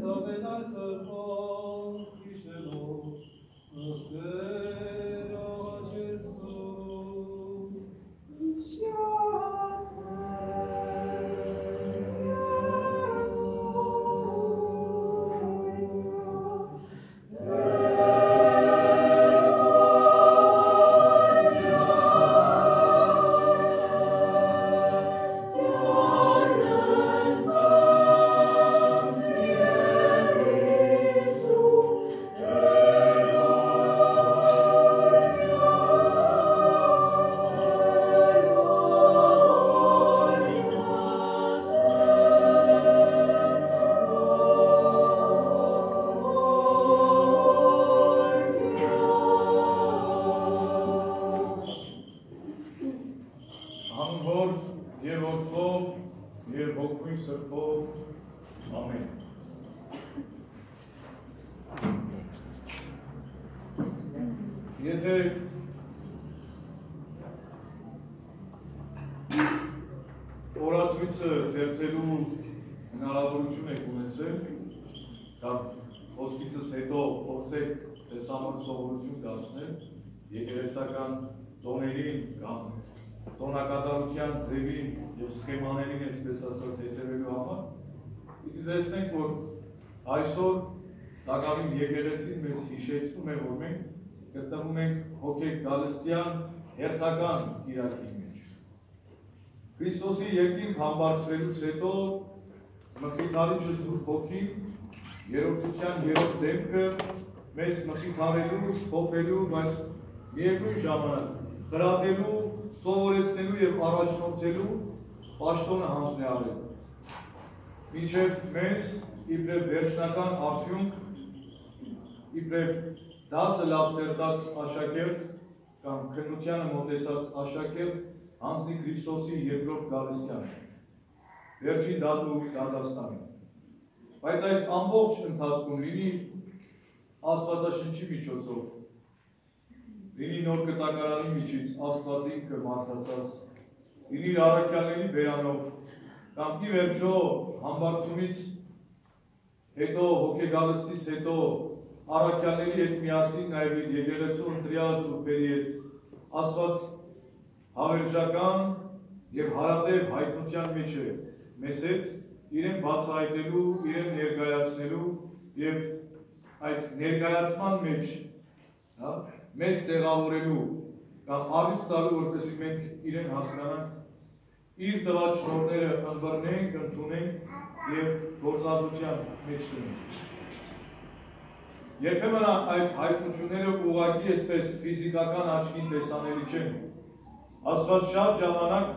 Եթե օրացույցը թերթելու հնարավորություն եք ունեցել, կամ խոսքիցս հետո փորձեք ձեզ համար սովորություն դարձնել եկեղեցական տոներին կամ տոնակատարության ձևին և սխեմաներին, այսպես ասած, հետևելու համար, պիտի տեսնենք, որ այսօր Տակավին եկեղեցին մեզ հիշեցնում է, որ մենք գտնվում ենք հոգեգալստյան հերթական կիրակի մեջ։ Քրիստոսի երկինք համբարձվելուց հետո Մխիթարիչը Սուրբ Հոգին երրորդության երրորդ դեմքը մեզ մխիթարելու, սփոփելու, բայց միևնույն ժամանակ խրատելու, սովորեցնելու և առաջնորդելու պաշտոնը հանձն է արել։ Մինչև մեզ իբրև վերջնական արդյունք, իբրև դասը լավ սերտած աշակերտ կամ քննությանը մոտեցած աշակերտ հանձնի Քրիստոսի երկրորդ գալստյանը, վերջին դատու դատաստանին։ Բայց այս ամբողջ ընթացքում լինի Աստվածաշնչի միջոցով, լինի նոր կտակարանի միջից Աստված ինքը մարդացած, լինի առաքյալների բերանով, կամ ի վերջո համբարձումից հետո, հոգեգալստից հետո առաքյալների հետ միասին նաև իր եկեղեցու ընտրյալ սուրբերի հետ Աստված հավերժական և հարատև հայտնության մեջ է մեզ հետ իրեն բացահայտելու, իրեն ներկայացնելու և այդ ներկայացման մեջ մեզ տեղավորելու կամ առիթ տալու, որպեսզի մենք իրեն հասկանանք, իր տված շնորհները ընբռնենք, ընդունենք և գործածության մեջ դնենք։ Երբեմն այդ հայտնությունները ուղղակի այսպես ֆիզիկական աչքին տեսանելի չեն։ Աստված շատ ժամանակ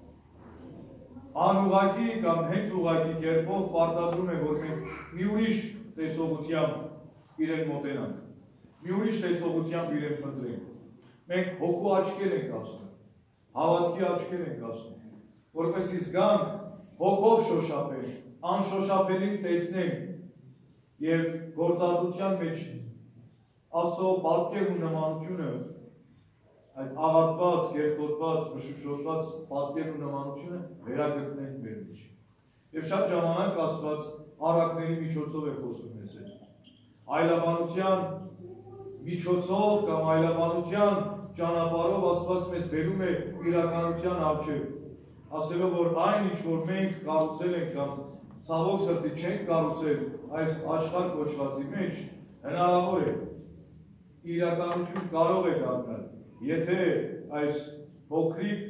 անուղղակի կամ հենց ուղղակի կերպով պարտադրում է, որ մենք մի ուրիշ տեսողությամբ իրեն մոտենանք, մի ուրիշ տեսողությամբ իրեն փնտրենք։ Մենք հոգու աչքեր ենք ասում, հավատքի աչքեր ենք ասում, որպեսզի զգանք հոգով շոշափենք, անշոշափելին տեսնենք և գործածության մեջ Աստծո պատկերն ու նմանությունը, այդ աղարտված, կեղտոտված, մշուշոտված պատկերն ու նմանությունը վերագրտնենք մեր մեջ։ Եվ շատ ժամանակ Աստված առակների միջոցով է խոսում մեզ հետ։ Այլաբանության միջոցով կամ այլաբանության ճանապարհով Աստված մեզ բերում է իրականության առջև, ասելով, որ այն, ինչ որ մենք կառուցել ենք կամ ցավոք սրտի չենք կառուցել այս աշխարհ կոչվածի մեջ, հնարավոր է իրականություն կարող է դառնալ, եթե այս փոքրիկ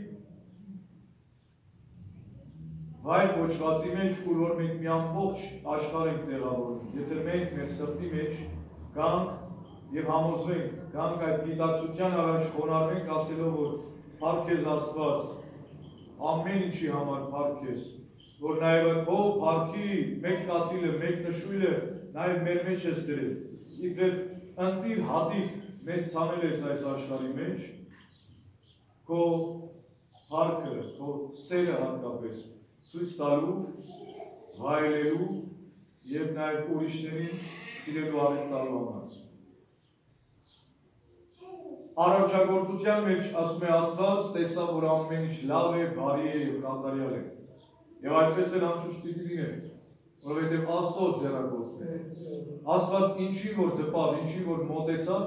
վայր կոչվածի մեջ, ուր որ մենք մի ամբողջ աշխարհ ենք տեղավորում, եթե մենք մեր սրտի մեջ գանք և համոզվենք, գանք այդ գիտակցության առաջ խոնարհվենք, ասելով, որ փառք քեզ Աստված, ամեն ինչի համար փառք քեզ, որ նաև քո փառքի մեկ կաթիլը, մեկ նշույլը նաև մեր մեջ ես դրել, իբրև ընտիր հատիկ մեզ ցանել ես այս աշխարհի մեջ, քո փառքը, քո սերը հատկապես ցույց տալու, վայելելու և նաև ուրիշներին սիրելու առիթ տալու համար։ Արարչագործության մեջ ասում է Աստված, տեսա, որ ամեն ինչ լավ է, բարի է և կատարյալ է։ Եվ այդպես էլ անշուշտ պիտի լինի։ որովհետև Աստծո ձեռագործն է։ Աստված ինչի որ դպավ, ինչի որ մոտեցավ,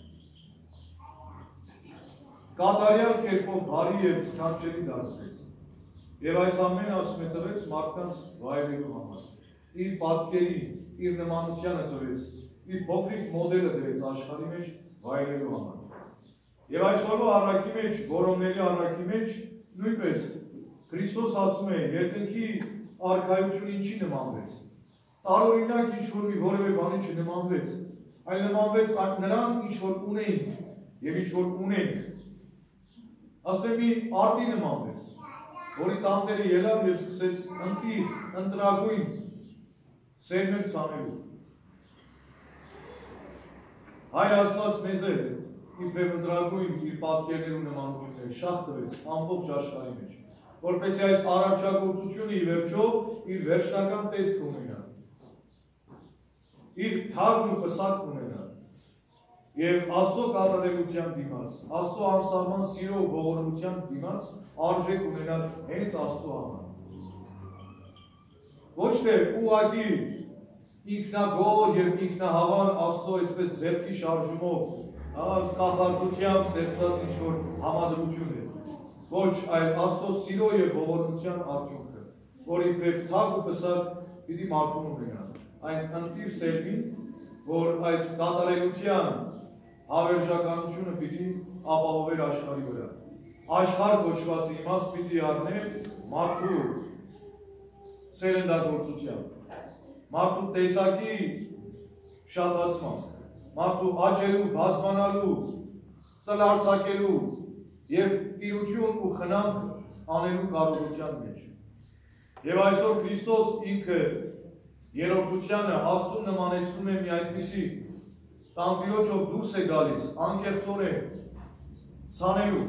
կատարյալ կերպով բարի և սքանչելի դարձվեց։ Եվ այս ամենը ասում է տվեց մարդկանց վայելելու համար։ Իր պատկերի, իր նմանությանը տվեց, իր փոքրիկ մոդելը դրեց աշխարհի մեջ վայելելու համար։ Եվ այսօրվա առակի մեջ, որոնների առակի մեջ նույնպես Քրիստոս ասում է, երկնքի արքայությունը ինչի նմանվեց։ Տարօրինակ ինչ-որ մի որևէ բանի չնմանվեց, այլ նմանվեց նրան ինչ-որ ունեինք և ինչ-որ ունենք։ Ասում է մի արտի նմանվեց, որի տանտերը ելավ և սկսեց ընտիր, ընտրագույն սերմեր ցանելու։ Հայր Աստված մեզ է իբրև ընտրագույն իր պատկերներու նմանությունները շահ տվեց ամբողջ աշխարհի մեջ, որպեսզի այս արարչագործությունը ի վերջո իր վերջնական տեսք ունենա, իր թագն ու պսակն ունենա և Աստծո կատարելության դիմաց, Աստծո անսահման սիրո ու ողորմության դիմաց արժեք ունենալ հենց Աստծո համար։ Ոչ թե ուղղակի ինքնագոհ և ինքնահավան Աստծո այսպես ձեռքի շարժումով, կախարդությամբ ստեղծված ինչ-որ համադրություն է, ոչ, այլ Աստծո սիրո և ողորմության արդյունքը, որ իբրև թագ ու պսակ պիտի մարդուն ունենա, այն ընտիր սերմին, որ այս կատարելության հավերժականությունը պիտի ապահովեր աշխարհի վրա։ Աշխարհ կոչվածի իմաստ պիտի առներ մարդու սերնդագործությամբ, մարդու տեսակի շատացման, մարդու աճելու, բազմանալու, ծլարձակելու և տիրություն ու խնամք անելու կարողության մեջ։ Եվ այսօր Քրիստոս ինքը երրորդությանը Աստծուն նմանեցնում է մի այդպիսի տանտիրոջով դուրս է գալիս, անկեղծորեն, ցանելու,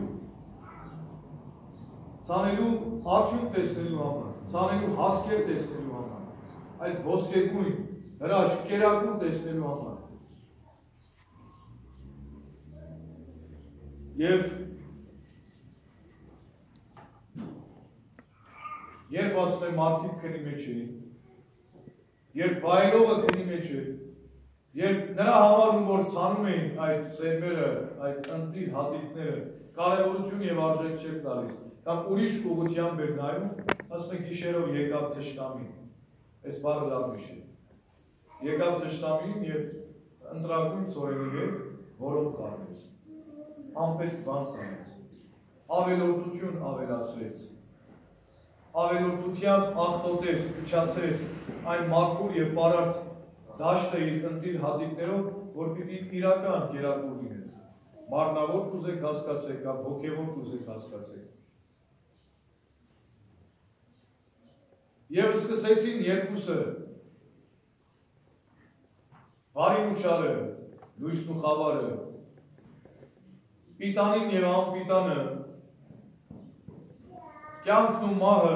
ցանելու արդյունք տեսնելու համար, ցանելու հասկեր տեսնելու համար, այդ ոսկեգույն, հրաշք, կերակուր տեսնելու համար։ Եվ երբ ասում է մարդիկ քնի մեջ էին, երբ վայելողը քնի մեջ է, երբ նրա համար որ ցանում էին այդ սերմերը, այդ ընտիր հատիկները, կարևորություն և արժեք չէր տալիս, կամ ուրիշ ուղղությամբ էր նայում, ասում է գիշերով եկավ թշնամին, այս բառը լավ հիշի, եկավ թշնամին և ընտրագույն ծորերի հետ որոնք առնեց, անպետք բան ցանեց, ավելորդություն ավելացրեց, ավելորդությամբ աղտոտեց, փչացրեց այն մաքուր և պարարտ դաշտը իր ընտիր հատիկներով, որ պիտի իրական կերակուր լիներ, մարմնավոր կուզեք հասկացեք, կամ հոգևոր կուզեք հասկացեք։ Եվ սկսեցին երկուսը, բարին ու չարը, լույսն ու խավարը, պիտանին և անպիտանը, կյանքն ու մահը,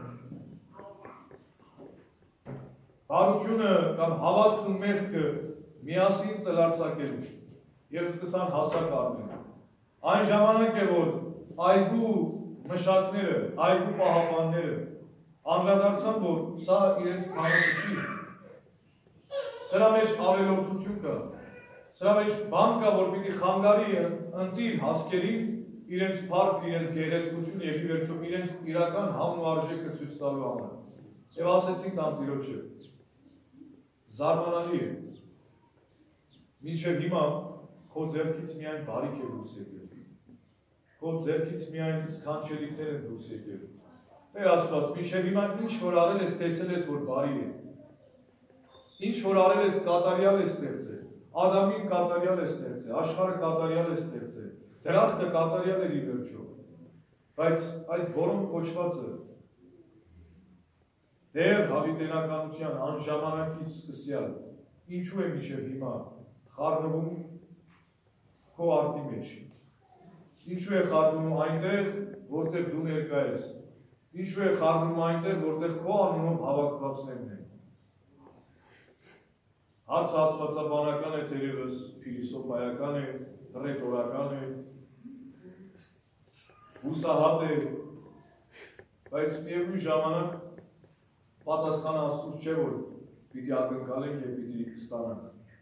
բարությունը կամ հավատքն ու մեղքը միասին ծլարձակելու և սկսան հասակ առնել։ Այն ժամանակ է, որ այգու մշակները, այգու պահապանները անդրադարձան, որ սա իրենց ցանկը չի։ Սրա մեջ ավելորդություն կա, սրա մեջ բան կա, որ պիտի խանգարի ընտիր հասկերին իրենց փառք, իրենց գեղեցկություն և ի վերջո իրենց իրական համն ու արժեքը ցույց տալու համար։ Եվ ասեցին տանտիրոջը, զարմանալի է, մինչև հիմա քո ձեռքից միայն բարիք է դուրս եկել, քո ձեռքից միայն սքանչելիքներ են դուրս եկել։ Տեր Աստված, մինչև հիմա ինչ որ արել ես, տեսել ես, որ բարի է, ինչ որ արել ես, կատարյալ է ստեղծել, Ադամին կատարյալ է ստեղծել, աշխարհը կատարյալ է ստեղծել, դրախտը կատարյալ էր ի վերջո, բայց այդ որոնք կոչվածը դեռ հավիտենականության անժամանակից սկսյալ, ինչու է մինչև հիմա խառնվում քո արտի մեջ, ինչու է խառնվում այնտեղ, որտեղ դու ներկա ես, ինչու է խառնվում այնտեղ, որտեղ քո անունով հավաքվածներն են։ Հարցը աստվածաբանական է, թերևս փիլիսոփայական է, ռետորական է, հուսահատ է, բայց միևնույն ժամանակ պատասխանը Աստծուց չէ, որ պիտի ակնկալենք եւ պիտի ստանանք։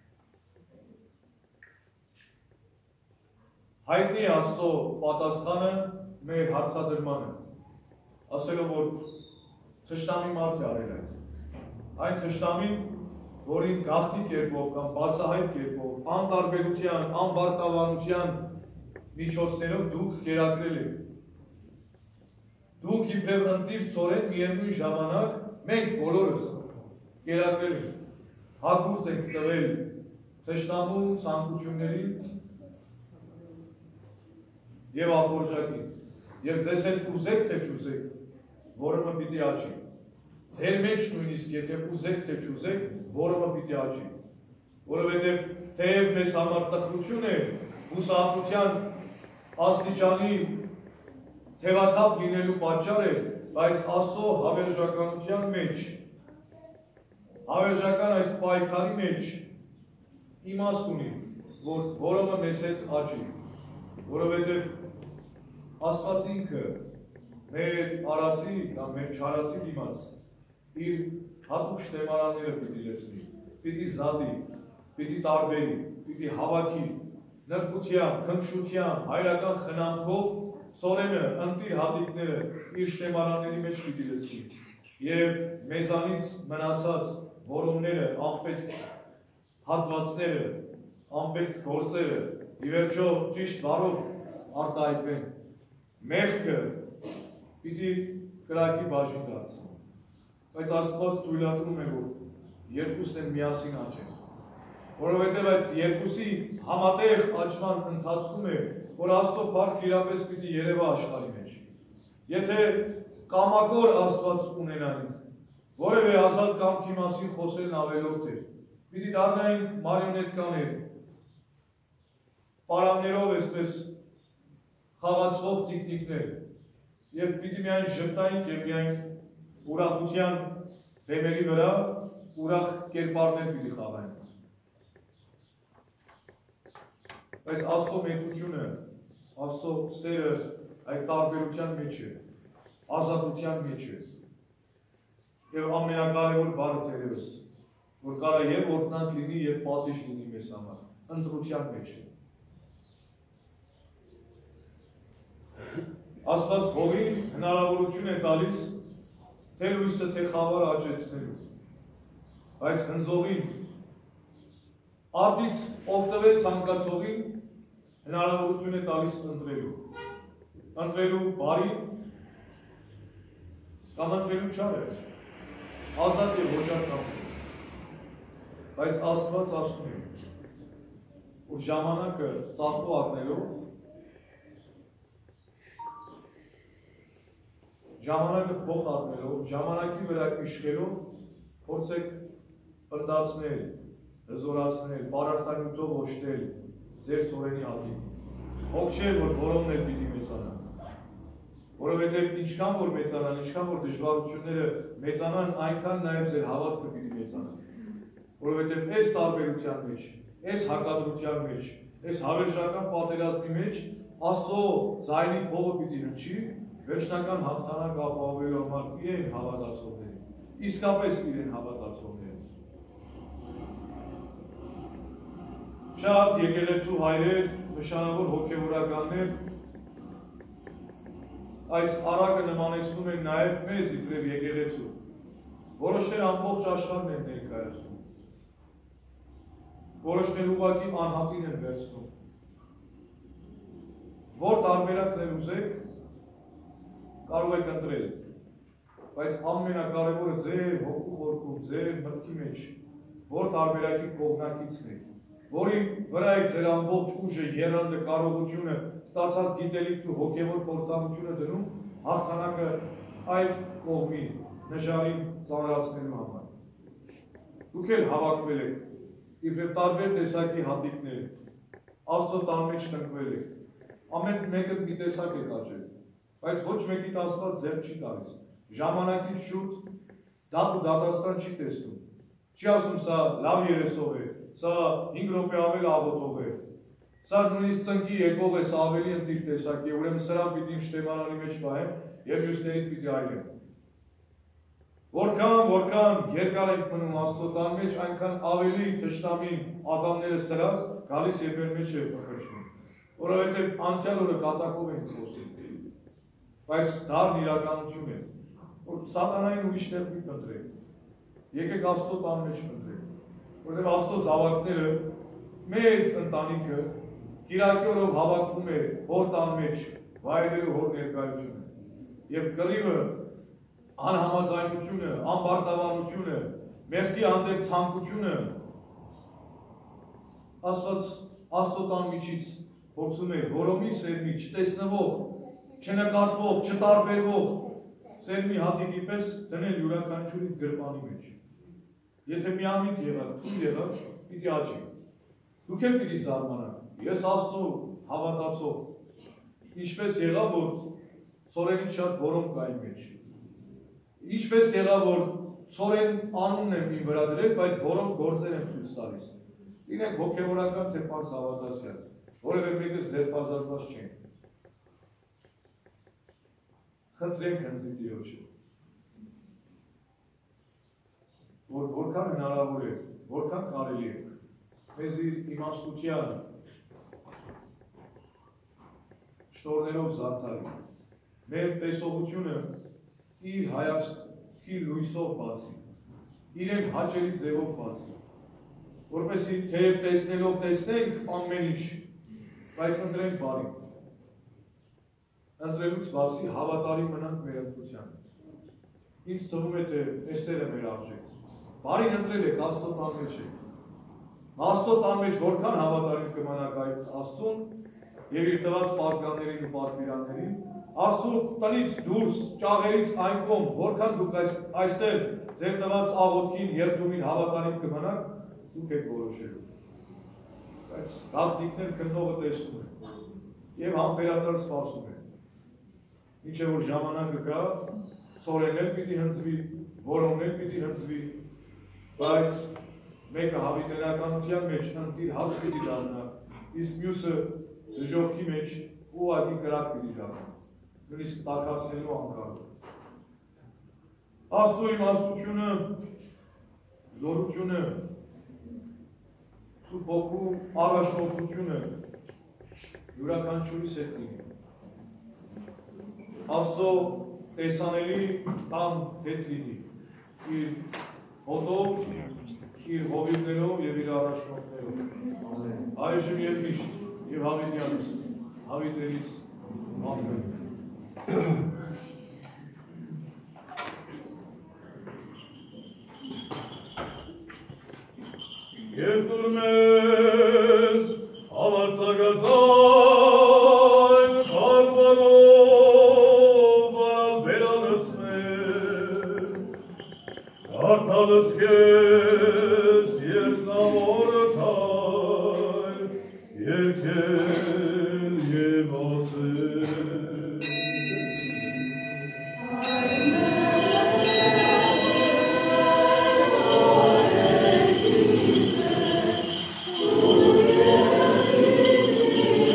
Հայտնի է Աստծո պատասխանը մեր հարցադրմանը, ասելով, որ թշնամի մարդ է արել այդ։ Այն թշնամին, որին գաղտնի կերպով կամ բացահայտ կերպով, անտարբերության, անբարտավանության միջոցներով դուք կերակրել եք։ Դուք իբրև ընտիր ծորեն միևնույն ժամանակ մենք բոլորս կերակրել ենք, հագուրդ ենք տվել թշնամու ցանկություններին եւ ախորժակին, եւ ձեզ հետ ուզեք թե չուզեք, որը մը պիտի աճի։ Ձեր մեջ նույնիսկ եթե ուզեք թե չուզեք, որը մը պիտի աճի։ Որովհետեւ թեև մեզ համար տխրություն է հուսահատության աստիճանի թևաթափ լինելու պատճառ է, բայց Աստծո հավերժականության մեջ, հավերժական այս պայքարի մեջ իմաստ ունի, որ որը մը մեզ հետ աճի, որովհետև Աստված ինքը մեր արածի կամ մեր չարածի դիմաց իր հատուկ շտեմարանները պիտի լեցնի, պիտի զադի, պիտի տարբերի, պիտի հավաքի, նրբությամբ, քնքշությամբ, հայրական խնամքով սորենը, ընտիր հատիկները իր շտեմարանների մեջ պիտի լեցնի և մեզանից մնացած որոնները, անպետք հատվածները, անպետք գործերը, ի վերջո ճիշտ բառով արտահայտվեն, մեղքը պիտի կրակի բաժին դարձնի, բայց Աստված թույլատրում է, որ երկուսն են միասին աճեն, որովհետև այդ երկուսի համատեղ աճման ընթացքում է, որ Աստծո փառք իրապես պիտի երևա աշխարհի մեջ։ Եթե կամակոր Աստված ունենայինք, որևէ ազատ կամքի մասին խոսելն ավելորդ է, պիտի դառնայինք մարիոնետկաներ, պարաններով այսպես խաղացվող տիկնիկներ, և պիտի միայն ժպտայինք և միայն ուրախության բեմերի վրա ուրախ կերպարներ պիտի խաղայինք։ Բայց Աստծո մեծությունը, Աստծո սերը այդ տարբերության մեջ է, ազատության մեջ է և ամենակարևոր բառը թերևս, որ կարա և օրհնանք լինի և պատիժ լինի մեզ համար, ընտրության մեջ է։ Աստված հողին հնարավորություն է տալիս թե լույսը թե խավարը աճեցնելու, բայց հնձողին, արտից օգտվել ցանկացողին հնարավորություն է տալիս ընտրելու, ընտրելու բարի կամ ընտրելու չարը, ազատ և հոժար կամ, բայց Աստված ասում է, որ ժամանակը ծախու առնելով, ժամանակը փոխ առնելով, ժամանակի վրա իշխելով, փորձեք պնդացնել, հզորացնել, բարարտանյութով օժտել ձեր ծորենի ատին։ Հոգ չէ, որ որոնն էլ պիտի մեծանան։ Որովհետև ինչքան որ մեծանան, ինչքան որ դժվարությունները մեծանան, այնքան նաև ձեր հավատքը պիտի մեծանան։ Որովհետև այս տարբերության մեջ, այս հակադրության մեջ, այս հավերժական պատերազմի մեջ Աստծո ձայնի փողը պիտի հնչի, վերջնական հաղթանակ ապահովելու համար իրեն հավատացողներին, իսկապես իրեն հավատացողներին։ Շատ եկեղեցու հայրեր, նշանավոր հոգևորականներ այս առակը նմանեցնում են նաև մեզ իբրև եկեղեցու, որոշներ ամբողջ աշխարհն են ներկայացնում, որոշներ ուղղակի անհատին են վերցնում, որ տարբերակներ ուզեք, կարող եք ընտրել, բայց ամենակարևորը ձեր հոգու խորքում, ձեր մտքի մեջ, որ տարբերակի կողմնակիցն եք, որի վրա եք ձեր ամբողջ ուժը, եռանդը, կարողությունը, ստացած գիտելիքն ու հոգևոր փորձառությունը դնում, հաղթանակը այդ կողմի նժարին ծանրացնելու համար։ Դուք էլ հավաքվել եք, իբրև տարբեր տեսակի հատիկներ, Աստծո տան մեջ տնկվել եք, ամեն մեկը մի տեսակ եք աճել, բայց ոչ մեկիդ Աստված ձեռք չի տալիս, ժամանակից շուտ դատ ու դատաստան չի տեսնում, չի ասում սա լավ երեսով է, սա հինգ րոպե ավել աղոթող է, սա նույնիսկ ծնկի եկող է, սա ավելի ընտիր տեսակ է, ուրեմն սրան պիտի իմ շտեմարանի մեջ պահեմ և մյուսներին պիտի այլեմ։ Որքան, որքան երկար ենք մնում Աստծո տան մեջ, այնքան ավելի թշնամին ադամները սրած գալիս եւ մեր մեջ է փոխարինում։ Որովհետեւ անցյալ օրը կատակով ենք խոսում։ Բայց դառն իրականություն է, որ սատանային ուրիշներ մի փնտրեք։ Եկեք Աստծո տան մեջ փնտրեք, որովհետեւ Աստծո զավակները մեծ ընտանիքը Կիրակի օրով հավաքվում է հոր տան մեջ, վայելելու հոր ներկայությունը։ Եվ կռիվը, անհամաձայնությունը, անբարտավանությունը, մեղքի հանդեպ ցանկությունը Աստված Աստծո տան միջից փորձում է որոմի սերմի չտեսնվող, չնկատվող, չտարբերվող սերմի հատիկի պես դնել յուրաքանչյուրի գրպանի մեջ։ Եթե միամիտ եղավ, թույլ եղավ, պիտի աճի։ Դուք էլ պիտի զարմանաք։ Ես Աստծո հավատացող, ինչպես եղավ, որ ցորենից շատ որոմ կա իմ մեջ։ Ինչպես եղավ, որ ցորեն անունն եմ իմ վրա դրել, բայց որոմ գործեր եմ ցույց տալիս։ Լինենք հոգևորական թե պարզ հավատացյալ, որևէ մեկը ձերբազատված չենք։ Խնդրենք հնձի Տիրոջը, որ որքան հնարավոր է, որքան կարելի է, մեզ իր իմաստության շնորհներով զարդարի, մեր տեսողությունը իր հայացքի լույսով բացի, իրեն հաճելի ձևով բացի, որպեսզի թեև տեսնելով տեսնենք ամեն ինչ, բայց ընտրենք բարի, ընտրելուց բացի հավատարիմ մնանք մեր ընտրությանը։ Ինձ թվում է, թե այստեղ է մեր արժեքը։ Բարին ընտրել եք, Աստծո տան մեջ եք։ Աստծո տան մեջ որքան հավատարիմ կմնաք այդ Աստծուն եւ իր տված պատկաններին ու պատվիրաններին, Աստծո տնից դուրս, ճաղերից այն կողմ, որքան դուք այստեղ ձեր տված աղոթքին, երդումին հավատարիմ կմնաք, դուք եք որոշելու։ Բայց գաղտնիքներ քննողը տեսնում է եւ համբերատար սպասում է։ Ինչ է որ ժամանակը կա, ցորեն էլ պիտի հնձվի, որոն էլ պիտի հնձվի, բայց մեկը հավիտենականության մեջ ընտիր հաց պիտի դառնա, իսկ մյուսը դժոխքի մեջ ուղղակի կրակ պիտի դառնա, նույնիսկ տաքացնելու անկարող։ Աստծո իմաստությունը, զորությունը, Սուրբ Հոգու առաջնորդությունը յուրաքանչյուրիս հետ լինի։ Աստծո տեսանելի տան հետ լինի, իր հոտով, իր հովիվներով և իր առաջնորդներով։ Այժմ և միշտ, և հավիտյանից, հավիտերից, ամեն։ Եվ դուր մեզ համարձակացայն քարվարով բարաբերանս մեր, արդալս կեզ երկնավորը թայ, երկել և ասել։ Thank you.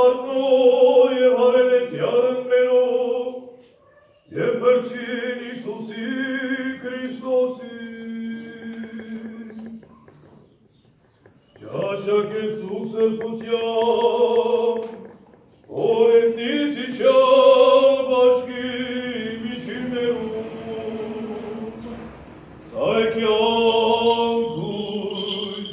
արնո և հարենետյարն մերով և բրջին Իսուսի Քրիստոսի ճաշակ է սուկ սրբությամբ օրենքից իջավ բաշկի միջիններում Սայքյան գույս,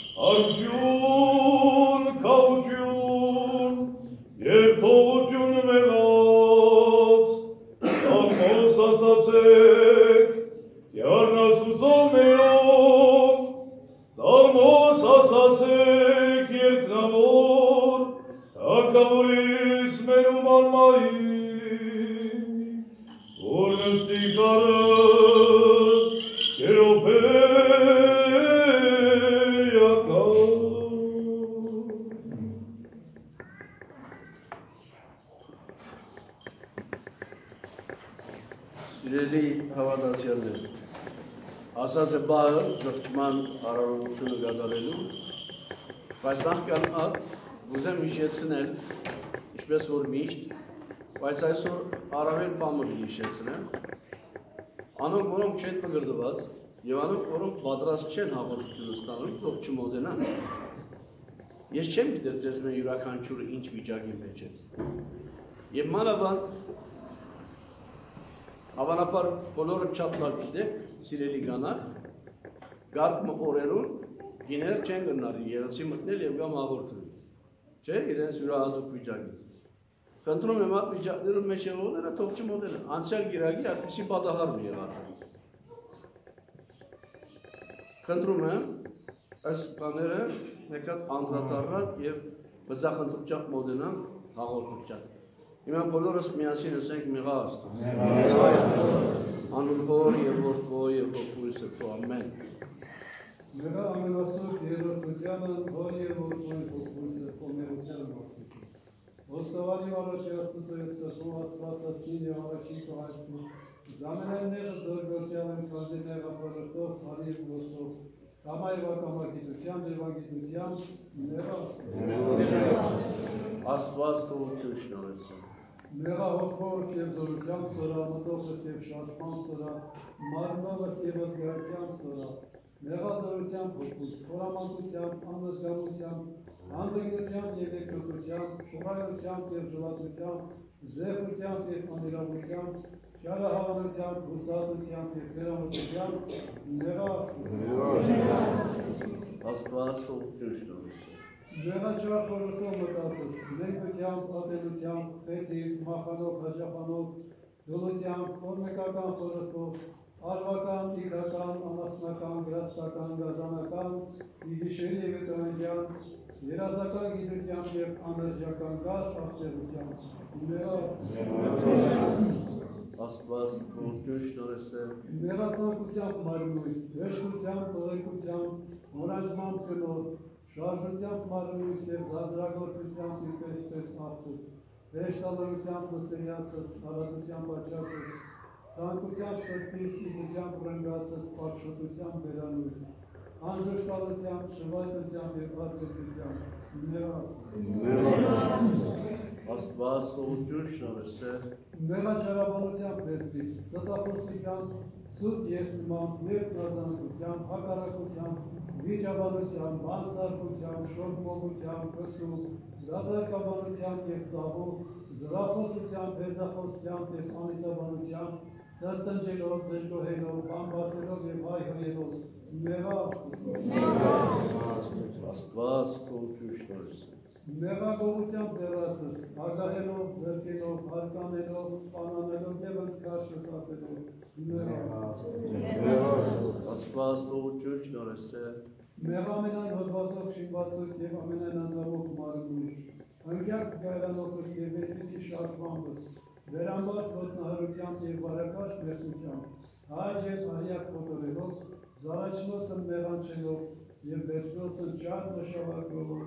արդյուն, կավություն և թողություն մեղած Սաղմոս ասացեք, յարնաստուծով մերով Սաղմոս ասացեք, երկնավոր Թագավորիս մերում անմարին որ նստի կարս Սիրելի հավատացյալներ, ասած է բահը զղջման արարողությունը գադարելու, բայց նախքան այդ ուզեմ հիշեցնել, ինչպես որ միշտ, բայց այսօր առավել բամր հիշեցնել, անոնք, որոնք չեն մգրդված, և անոնք, որոնք պատրաստ չեն հաղորդությունը ստանում, թող չմոտենան։ Ես չեմ գիտեր ձեզ մեր յուրաքանչյուրը ինչ վիճակի մեջ է։ Եվ մանավանդ Հավանաբար բոլորը շատ լավ գիտեք, սիրելի կանայք, գարկ օրերուն գիներ չեն գնարի եղեցի մտնել և կամ հաղորդել, չէ, իրենց յուրահատուկ վիճակի։ Խնդրում եմ այդ վիճակներում մեջ եղողները թող չմոտենան, անցյալ գիրակի այդպիսի պատահարմ եղած է։ Խնդրում եմ այս բաները մեկ հատ անդրադառնալ և բզախնդրությամբ մոտենանք հաղորդության։ Հիմա բոլորս միասին ասենք մեղա Աստծո։ Անուն Հոր և Որդու և Հոգու Սրբու ամեն։ Մեղա ամենասուրբ երրորդությանը Հոր և Որդու և Հոգու Սրբու մեղության մարդություն։ Ոստովանի առաջի Աստծո և Սրբու Աստվածածին և առաջի կողայցու զամենայնները զորգոսյալ են կազի նեղապարորդով, հարի և գործով, կամայ վակամագիտության, դևագիտության, մեղա Աստված թողություն շնորհեցին։ Մեղա հոգորս և զորությամբ սորա, մտովս և շաչման սորա, մարմնովս և ազգայությամբ սորա, մեղա զորությամբ հոգուց, խորամանկությամբ, անզգանությամբ, անձգնությամբ և երկրությամբ, շղայությամբ և ժլատությամբ, զեղությամբ և անիրավությամբ, շարահավանությամբ, հուսատությամբ և վերամտությամբ, մեղա Աստված թողություն շնորհեցին։ Մեղա չարախորոտով մտածս, նենգությամբ, ատելությամբ, պետիվ, մախանով, հաջախանով, դոլությամբ, կորմեկական խորոտով, արվական, իգական, ամասնական, գրաստական, գազանական, իգիշերի և ետրանջյան, երազական գիտությամբ և աներջական գաշ աղտեղությամբ, Աստված թողություն շնորհեցին։ Մեղա ցանկությամբ մարմնույս, հեշտությամբ, տղեկությամբ, հորանջմամբ կնով, շարժությամբ մարմնույս և զազրագործությամբ իրպես-պես աղթս, հեշտալորությամբ լսերյացս, հարատությամբ աճացս, ցանկությամբ սրբիս, իգությամբ ռնգացս, պատշոտությամբ բերանույս, անժշտալությամբ, շվայտությամբ և արգետությամբ, Աստված թողություն շնորհեցին։ Մեղա չարաբանությամբ լեզվիս, ստախոսությամբ, սուտ երկնությամբ, երկնազանքությամբ, հակառակությամբ, վիճաբանությամբ, բանսարկությամբ, շորմողությամբ, կսում, դատարկաբանությամբ և ծավով, զրախոսությամբ, հերձախոսությամբ և անիծաբանությամբ, տնտնջելով, դժգոհելով, բամբասելով և հայհոյելով, մեղա Աստված թողություն շնորհեցին։ Մեղա գողությամբ ձեռացս, ագահելով, ձրկելով, հարկանելով, սպանանելով և ընկար շսացելով, Աստված թողություն շնորհեցին։ Մեղա ամենայն հոդվածով շինվածոս և ամենայն անդամով մարմնույս, ընկյակ զգայրանովս և վեցիկի շարժմամբս, վերամբաց ոտնահարությամբ և վարակաշ մեղնությամբ, հայջ և արյակ խոտորելով, զարաչնոցն մեղանչելով և վերջնոցն ճար նշավարկելով,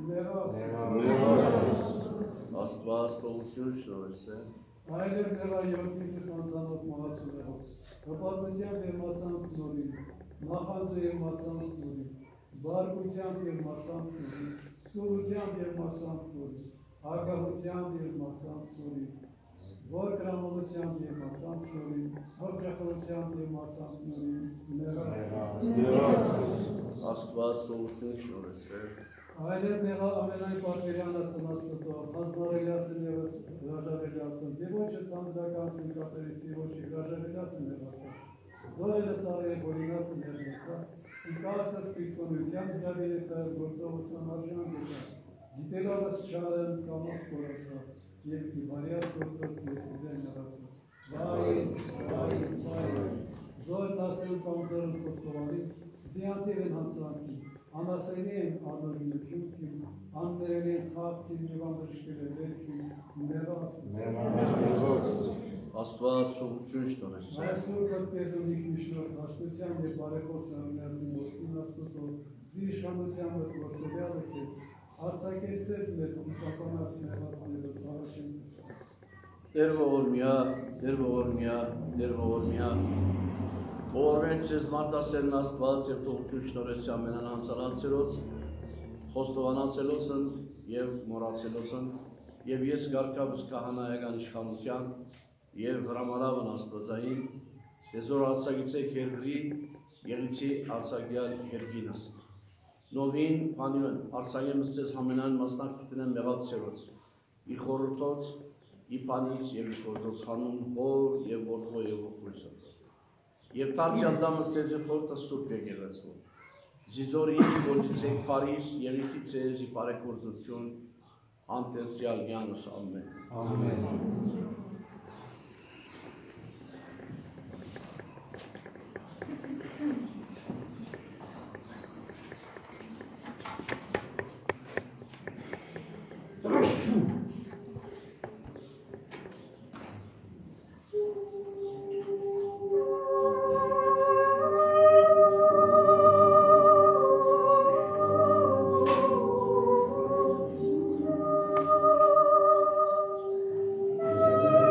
Աստված թողություն շնորհեցին։ Այլև մեղա յորդիցս անձանոտ մահացունեղով, հպատությամբ և մասամբ նորին, նախանձը և մասամբ նորին, բարգությամբ և մասամբ նորին, սուրությամբ և մասամբ նորին, ագահությամբ և մասամցորի, որ կրամոլությամբ և մասամցորի, հորճախլությամբ և մասամցորի, մեղաց։ Աստված թողություն շնորհեցրել։ Այլև մեղա ամենայն պարբերյանացն աստծո, հանձնարելյացն և հրաժարելյացն, և ոչ ես անդրական սնկատերից, և ոչ է հրաժարելյացն եղացա, զորելս արև օրինացն եղացա, իկարկս կիսկոնության հջավերեցայս գործողության արժան գետա, գիտելավս չարն կամոտ կորասա, և իվարյաց գործոց ես իզեն եղացա, վայից, վայից, վայից, զորն ասել կամ զորն խոստովանի, զիանտիր են հանցանքի, անասելի են անօրինությունքին, աններել են ցավքին և անվրշկել են վերքին, մեղաց։ Աստված թողություն շնորհեցրել։ Այսօր կսկեզում իքմիշնորդ հաշտության և բարեխոսն ունեցին որդին աստուծո, ձի իշխանության մտ որդովյալ եցեց, արձակեցեց մեզ ուտապանած մեղացները առաջին։ Տեր ողորմյա, Տեր ողորմյա, Տեր ողորմյա, ողորմեց ես մարդասերն Աստված և թողություն շնորհեցի ամենան հանցանացերոց, խոստովանացելոցն և մոռացելոցն, և ես կարգավս քահանայական իշխանության և հրամանավն աստվածային, եզոր արձակիցեք երկրի, եղիցի արձակյալ երկինս։ Նովին պանյոն, արսագեմ ստես համենան մասնակցութենեն մեղացերոց, ի խորհրդոց, ի պանից և ի խորհրդոց խանուն հոր և որդո և ողբույսը։ Եվ տարձյալ դամը ստեզի խորհրդը սուրբ եկեղեցու։ Զիզորին գործիցեք Փարիս, եղիցի ցեզի բարեգործություն, անտեսյալ յանս ամեն։ Ամեն։ Amen.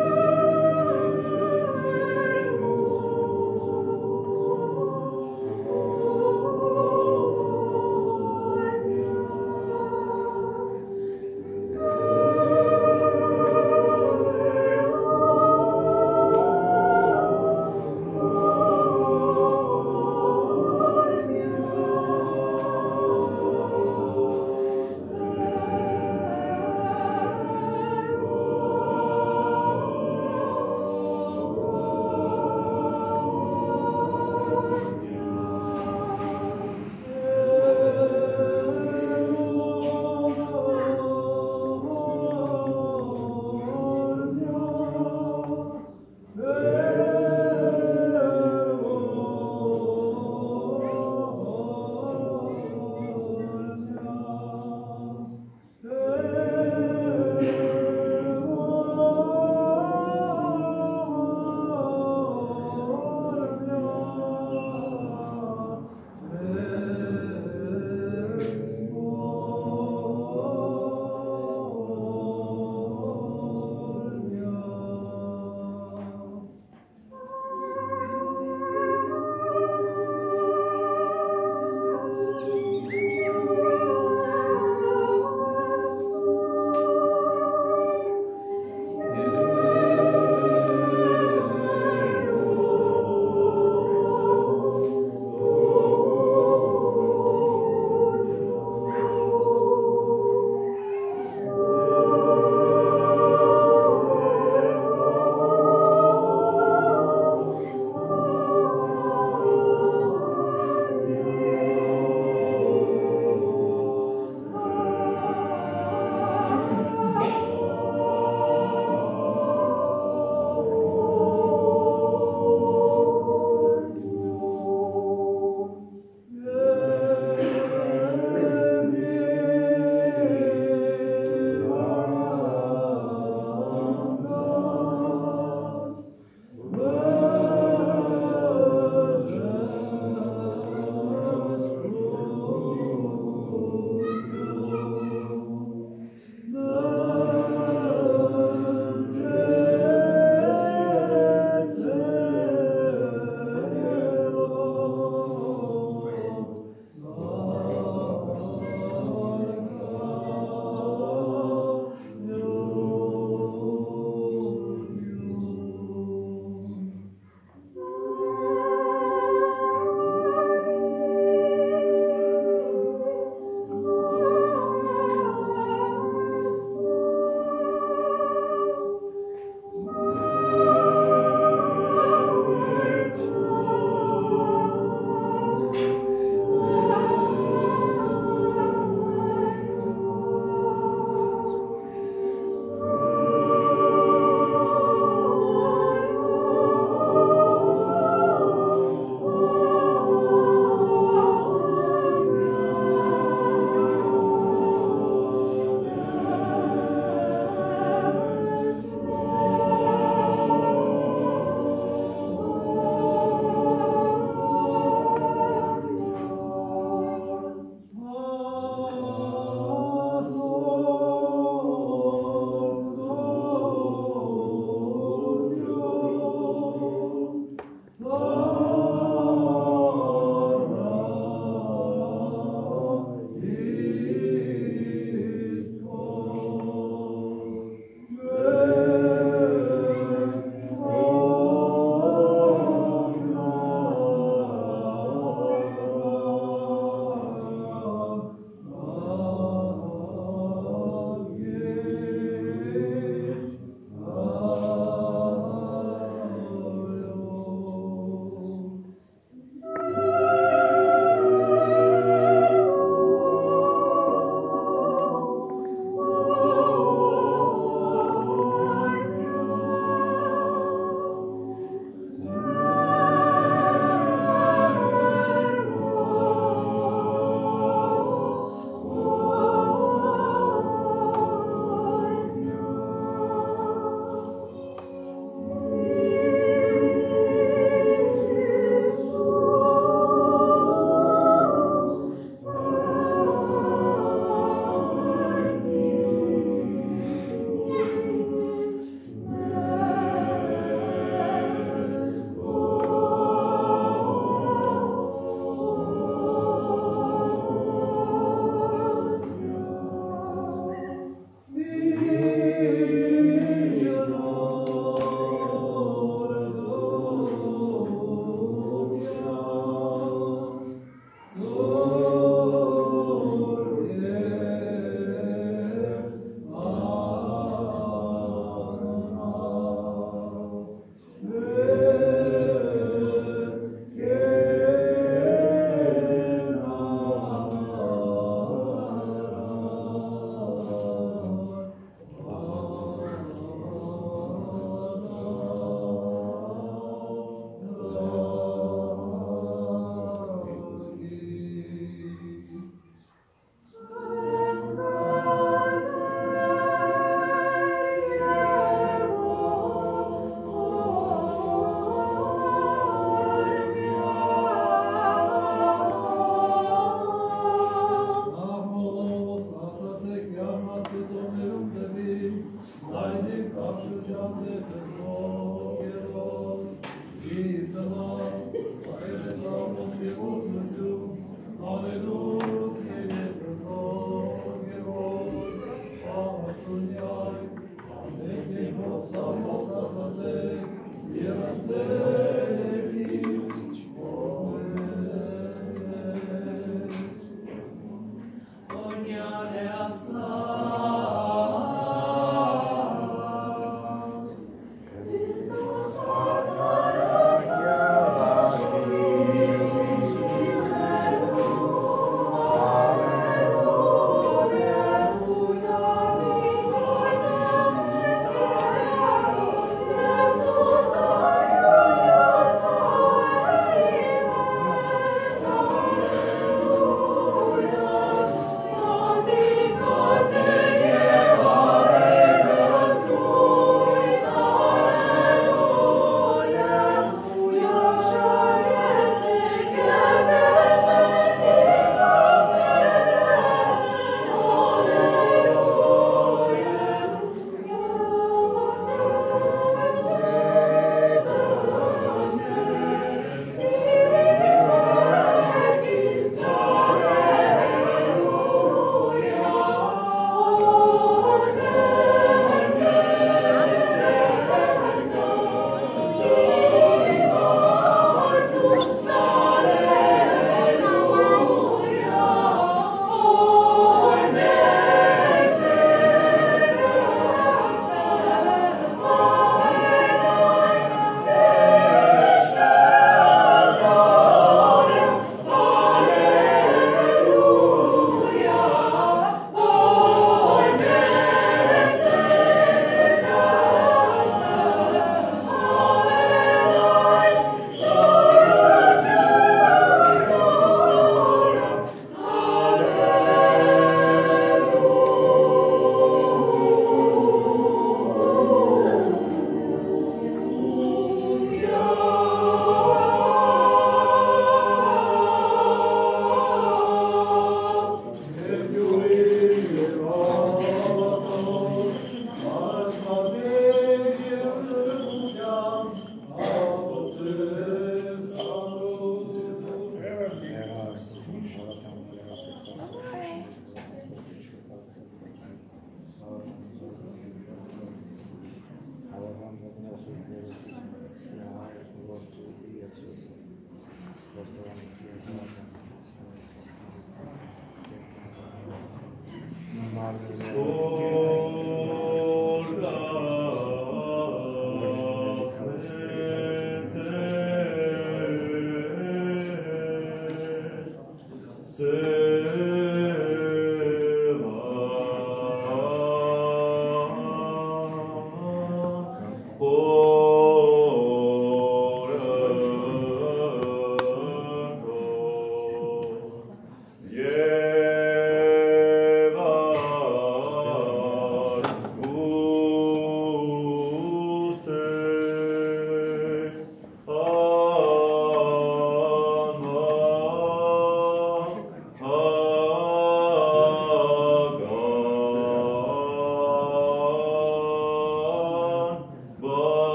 Yeah.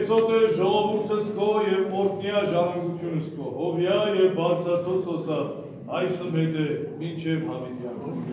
Կեցոտ էր ժողովուրդս քո և օրհնյա ժառանգությունս քո, հովյա և բարձրացո սոսա, այսը մետ է մինչև հավիտյան։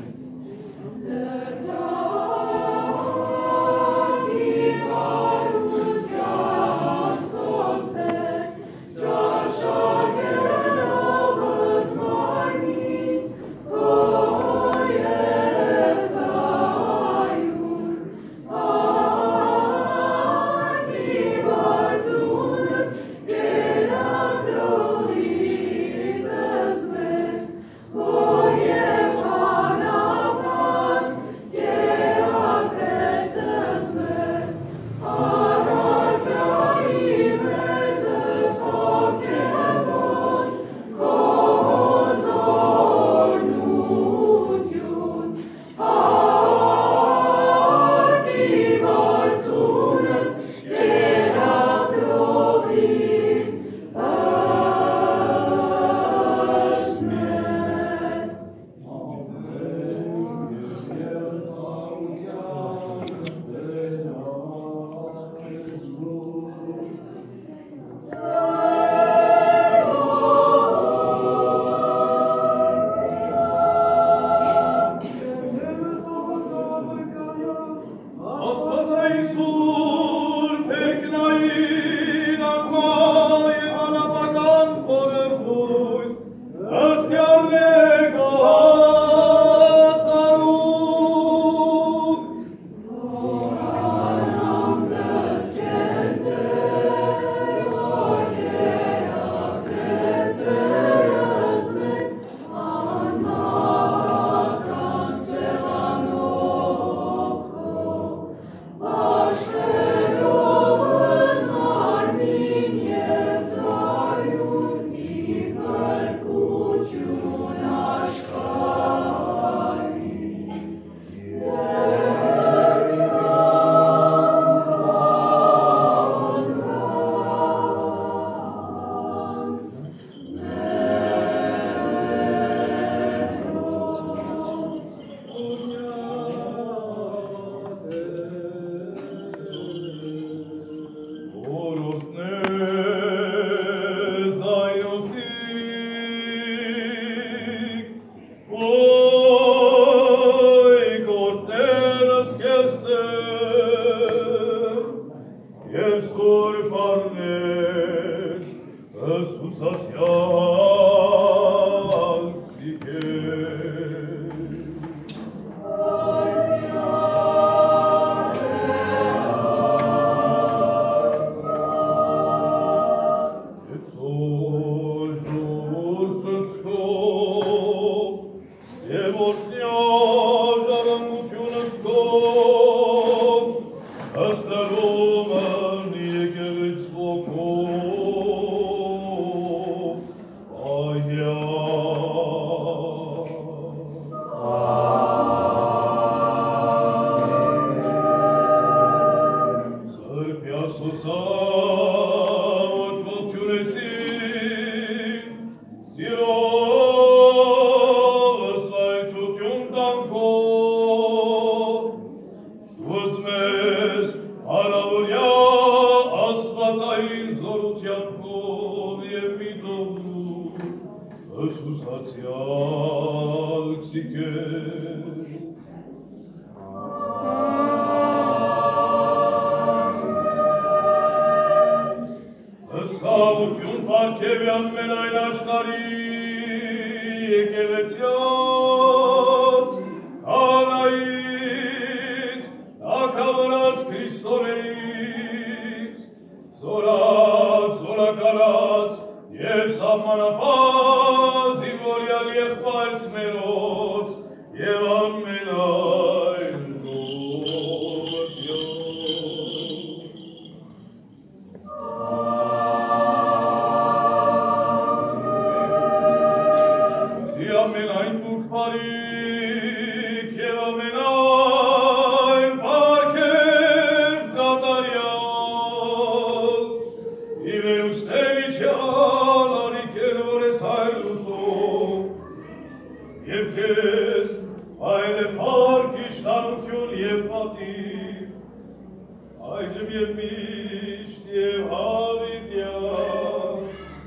Այժմ և միշտ միշտ և հավիտյան,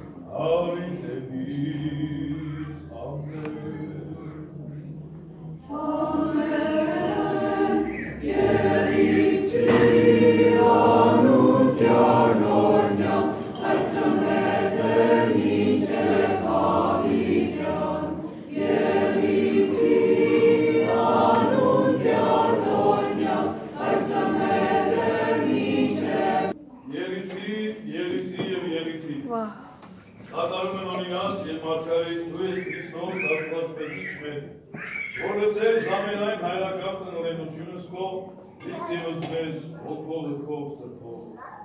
հավիտենից, ամեն։ Երիցի անուն կյանորնյա, այս ամետր ինչ է հավիտյան, Երիցի անուն կյանորնյա, այս ամետր ինչ է Երիցի, երիցի և երիցի։ Կատարում են օրինաց և մարգարեից Հույս Քրիստոս Աստված Պետիչ մեզ, որ լծեր զամենայն հայրակապն օրենությունս քո, ինձ ևս մեզ հոգով հոգով սրբով։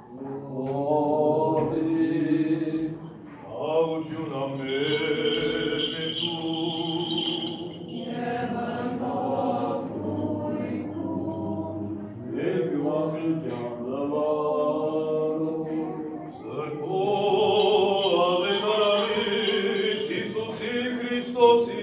Աղություն ամենեցու Եվ ընկույքում Եվ գյուղակության լվարում Սրբով ավետարանից Իսուսի Քրիստոսի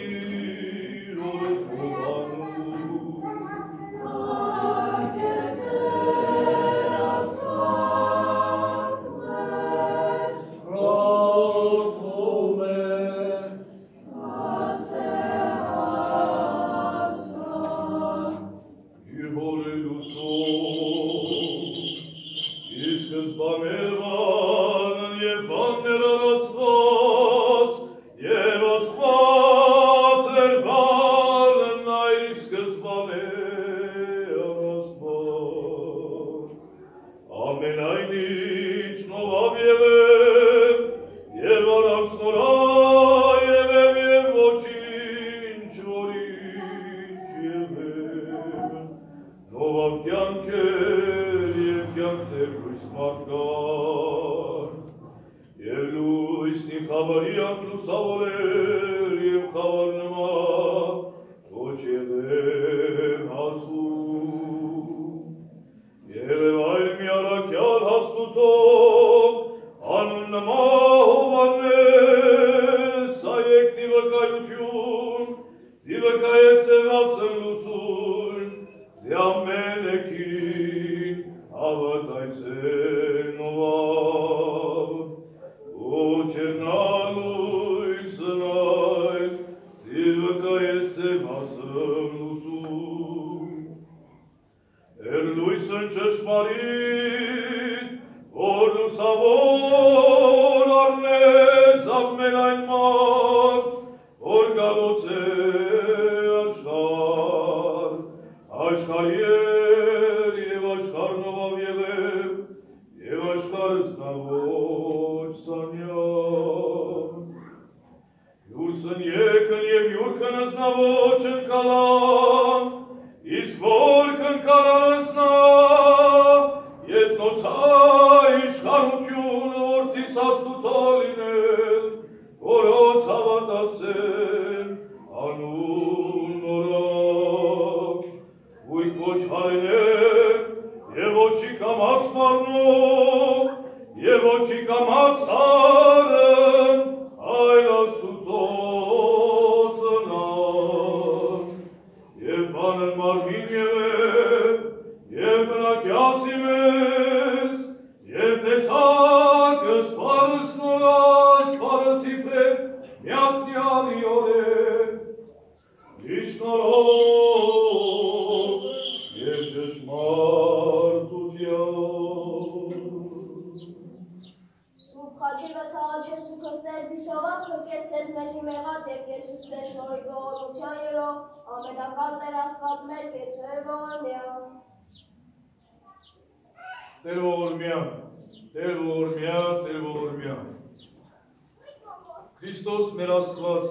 Քրիստոս մեր Աստված,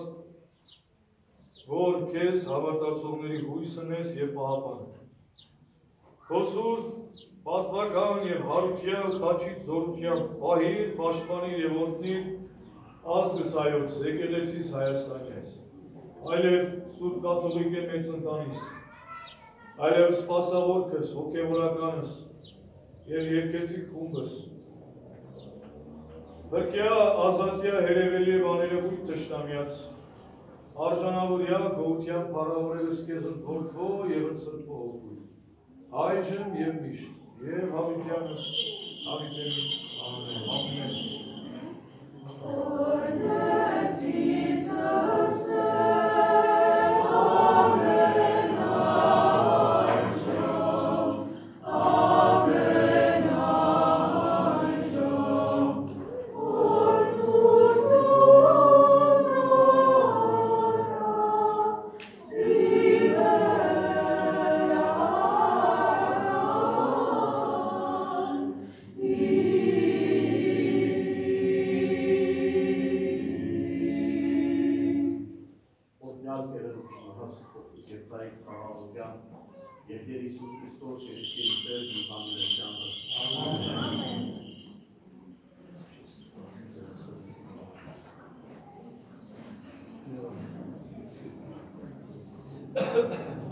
որ քեզ հավատացողների հույսն ես և պահապանը։ Քո սուրբ, պատվական և հարության խաչից զորության պահիր, պաշտպանիր և օրհնիր ազգս հայոց, եկեղեցիս Հայաստանից, այլև սուրբ կաթոլիկե մեծ ընտանիս, այլև սպասավորքս, հոգևորականս և երկեցիկ խումբս, Հրկյա, ազատյա, հերևելի և աներևույթ թշնամյաց, արժանավորյա, գողության պարավորելս կեզ ընդորդվո և ընցրդվո հոգույթ, այժմ և միշտ, և հավիտյանս, Amen. Amen. Amen.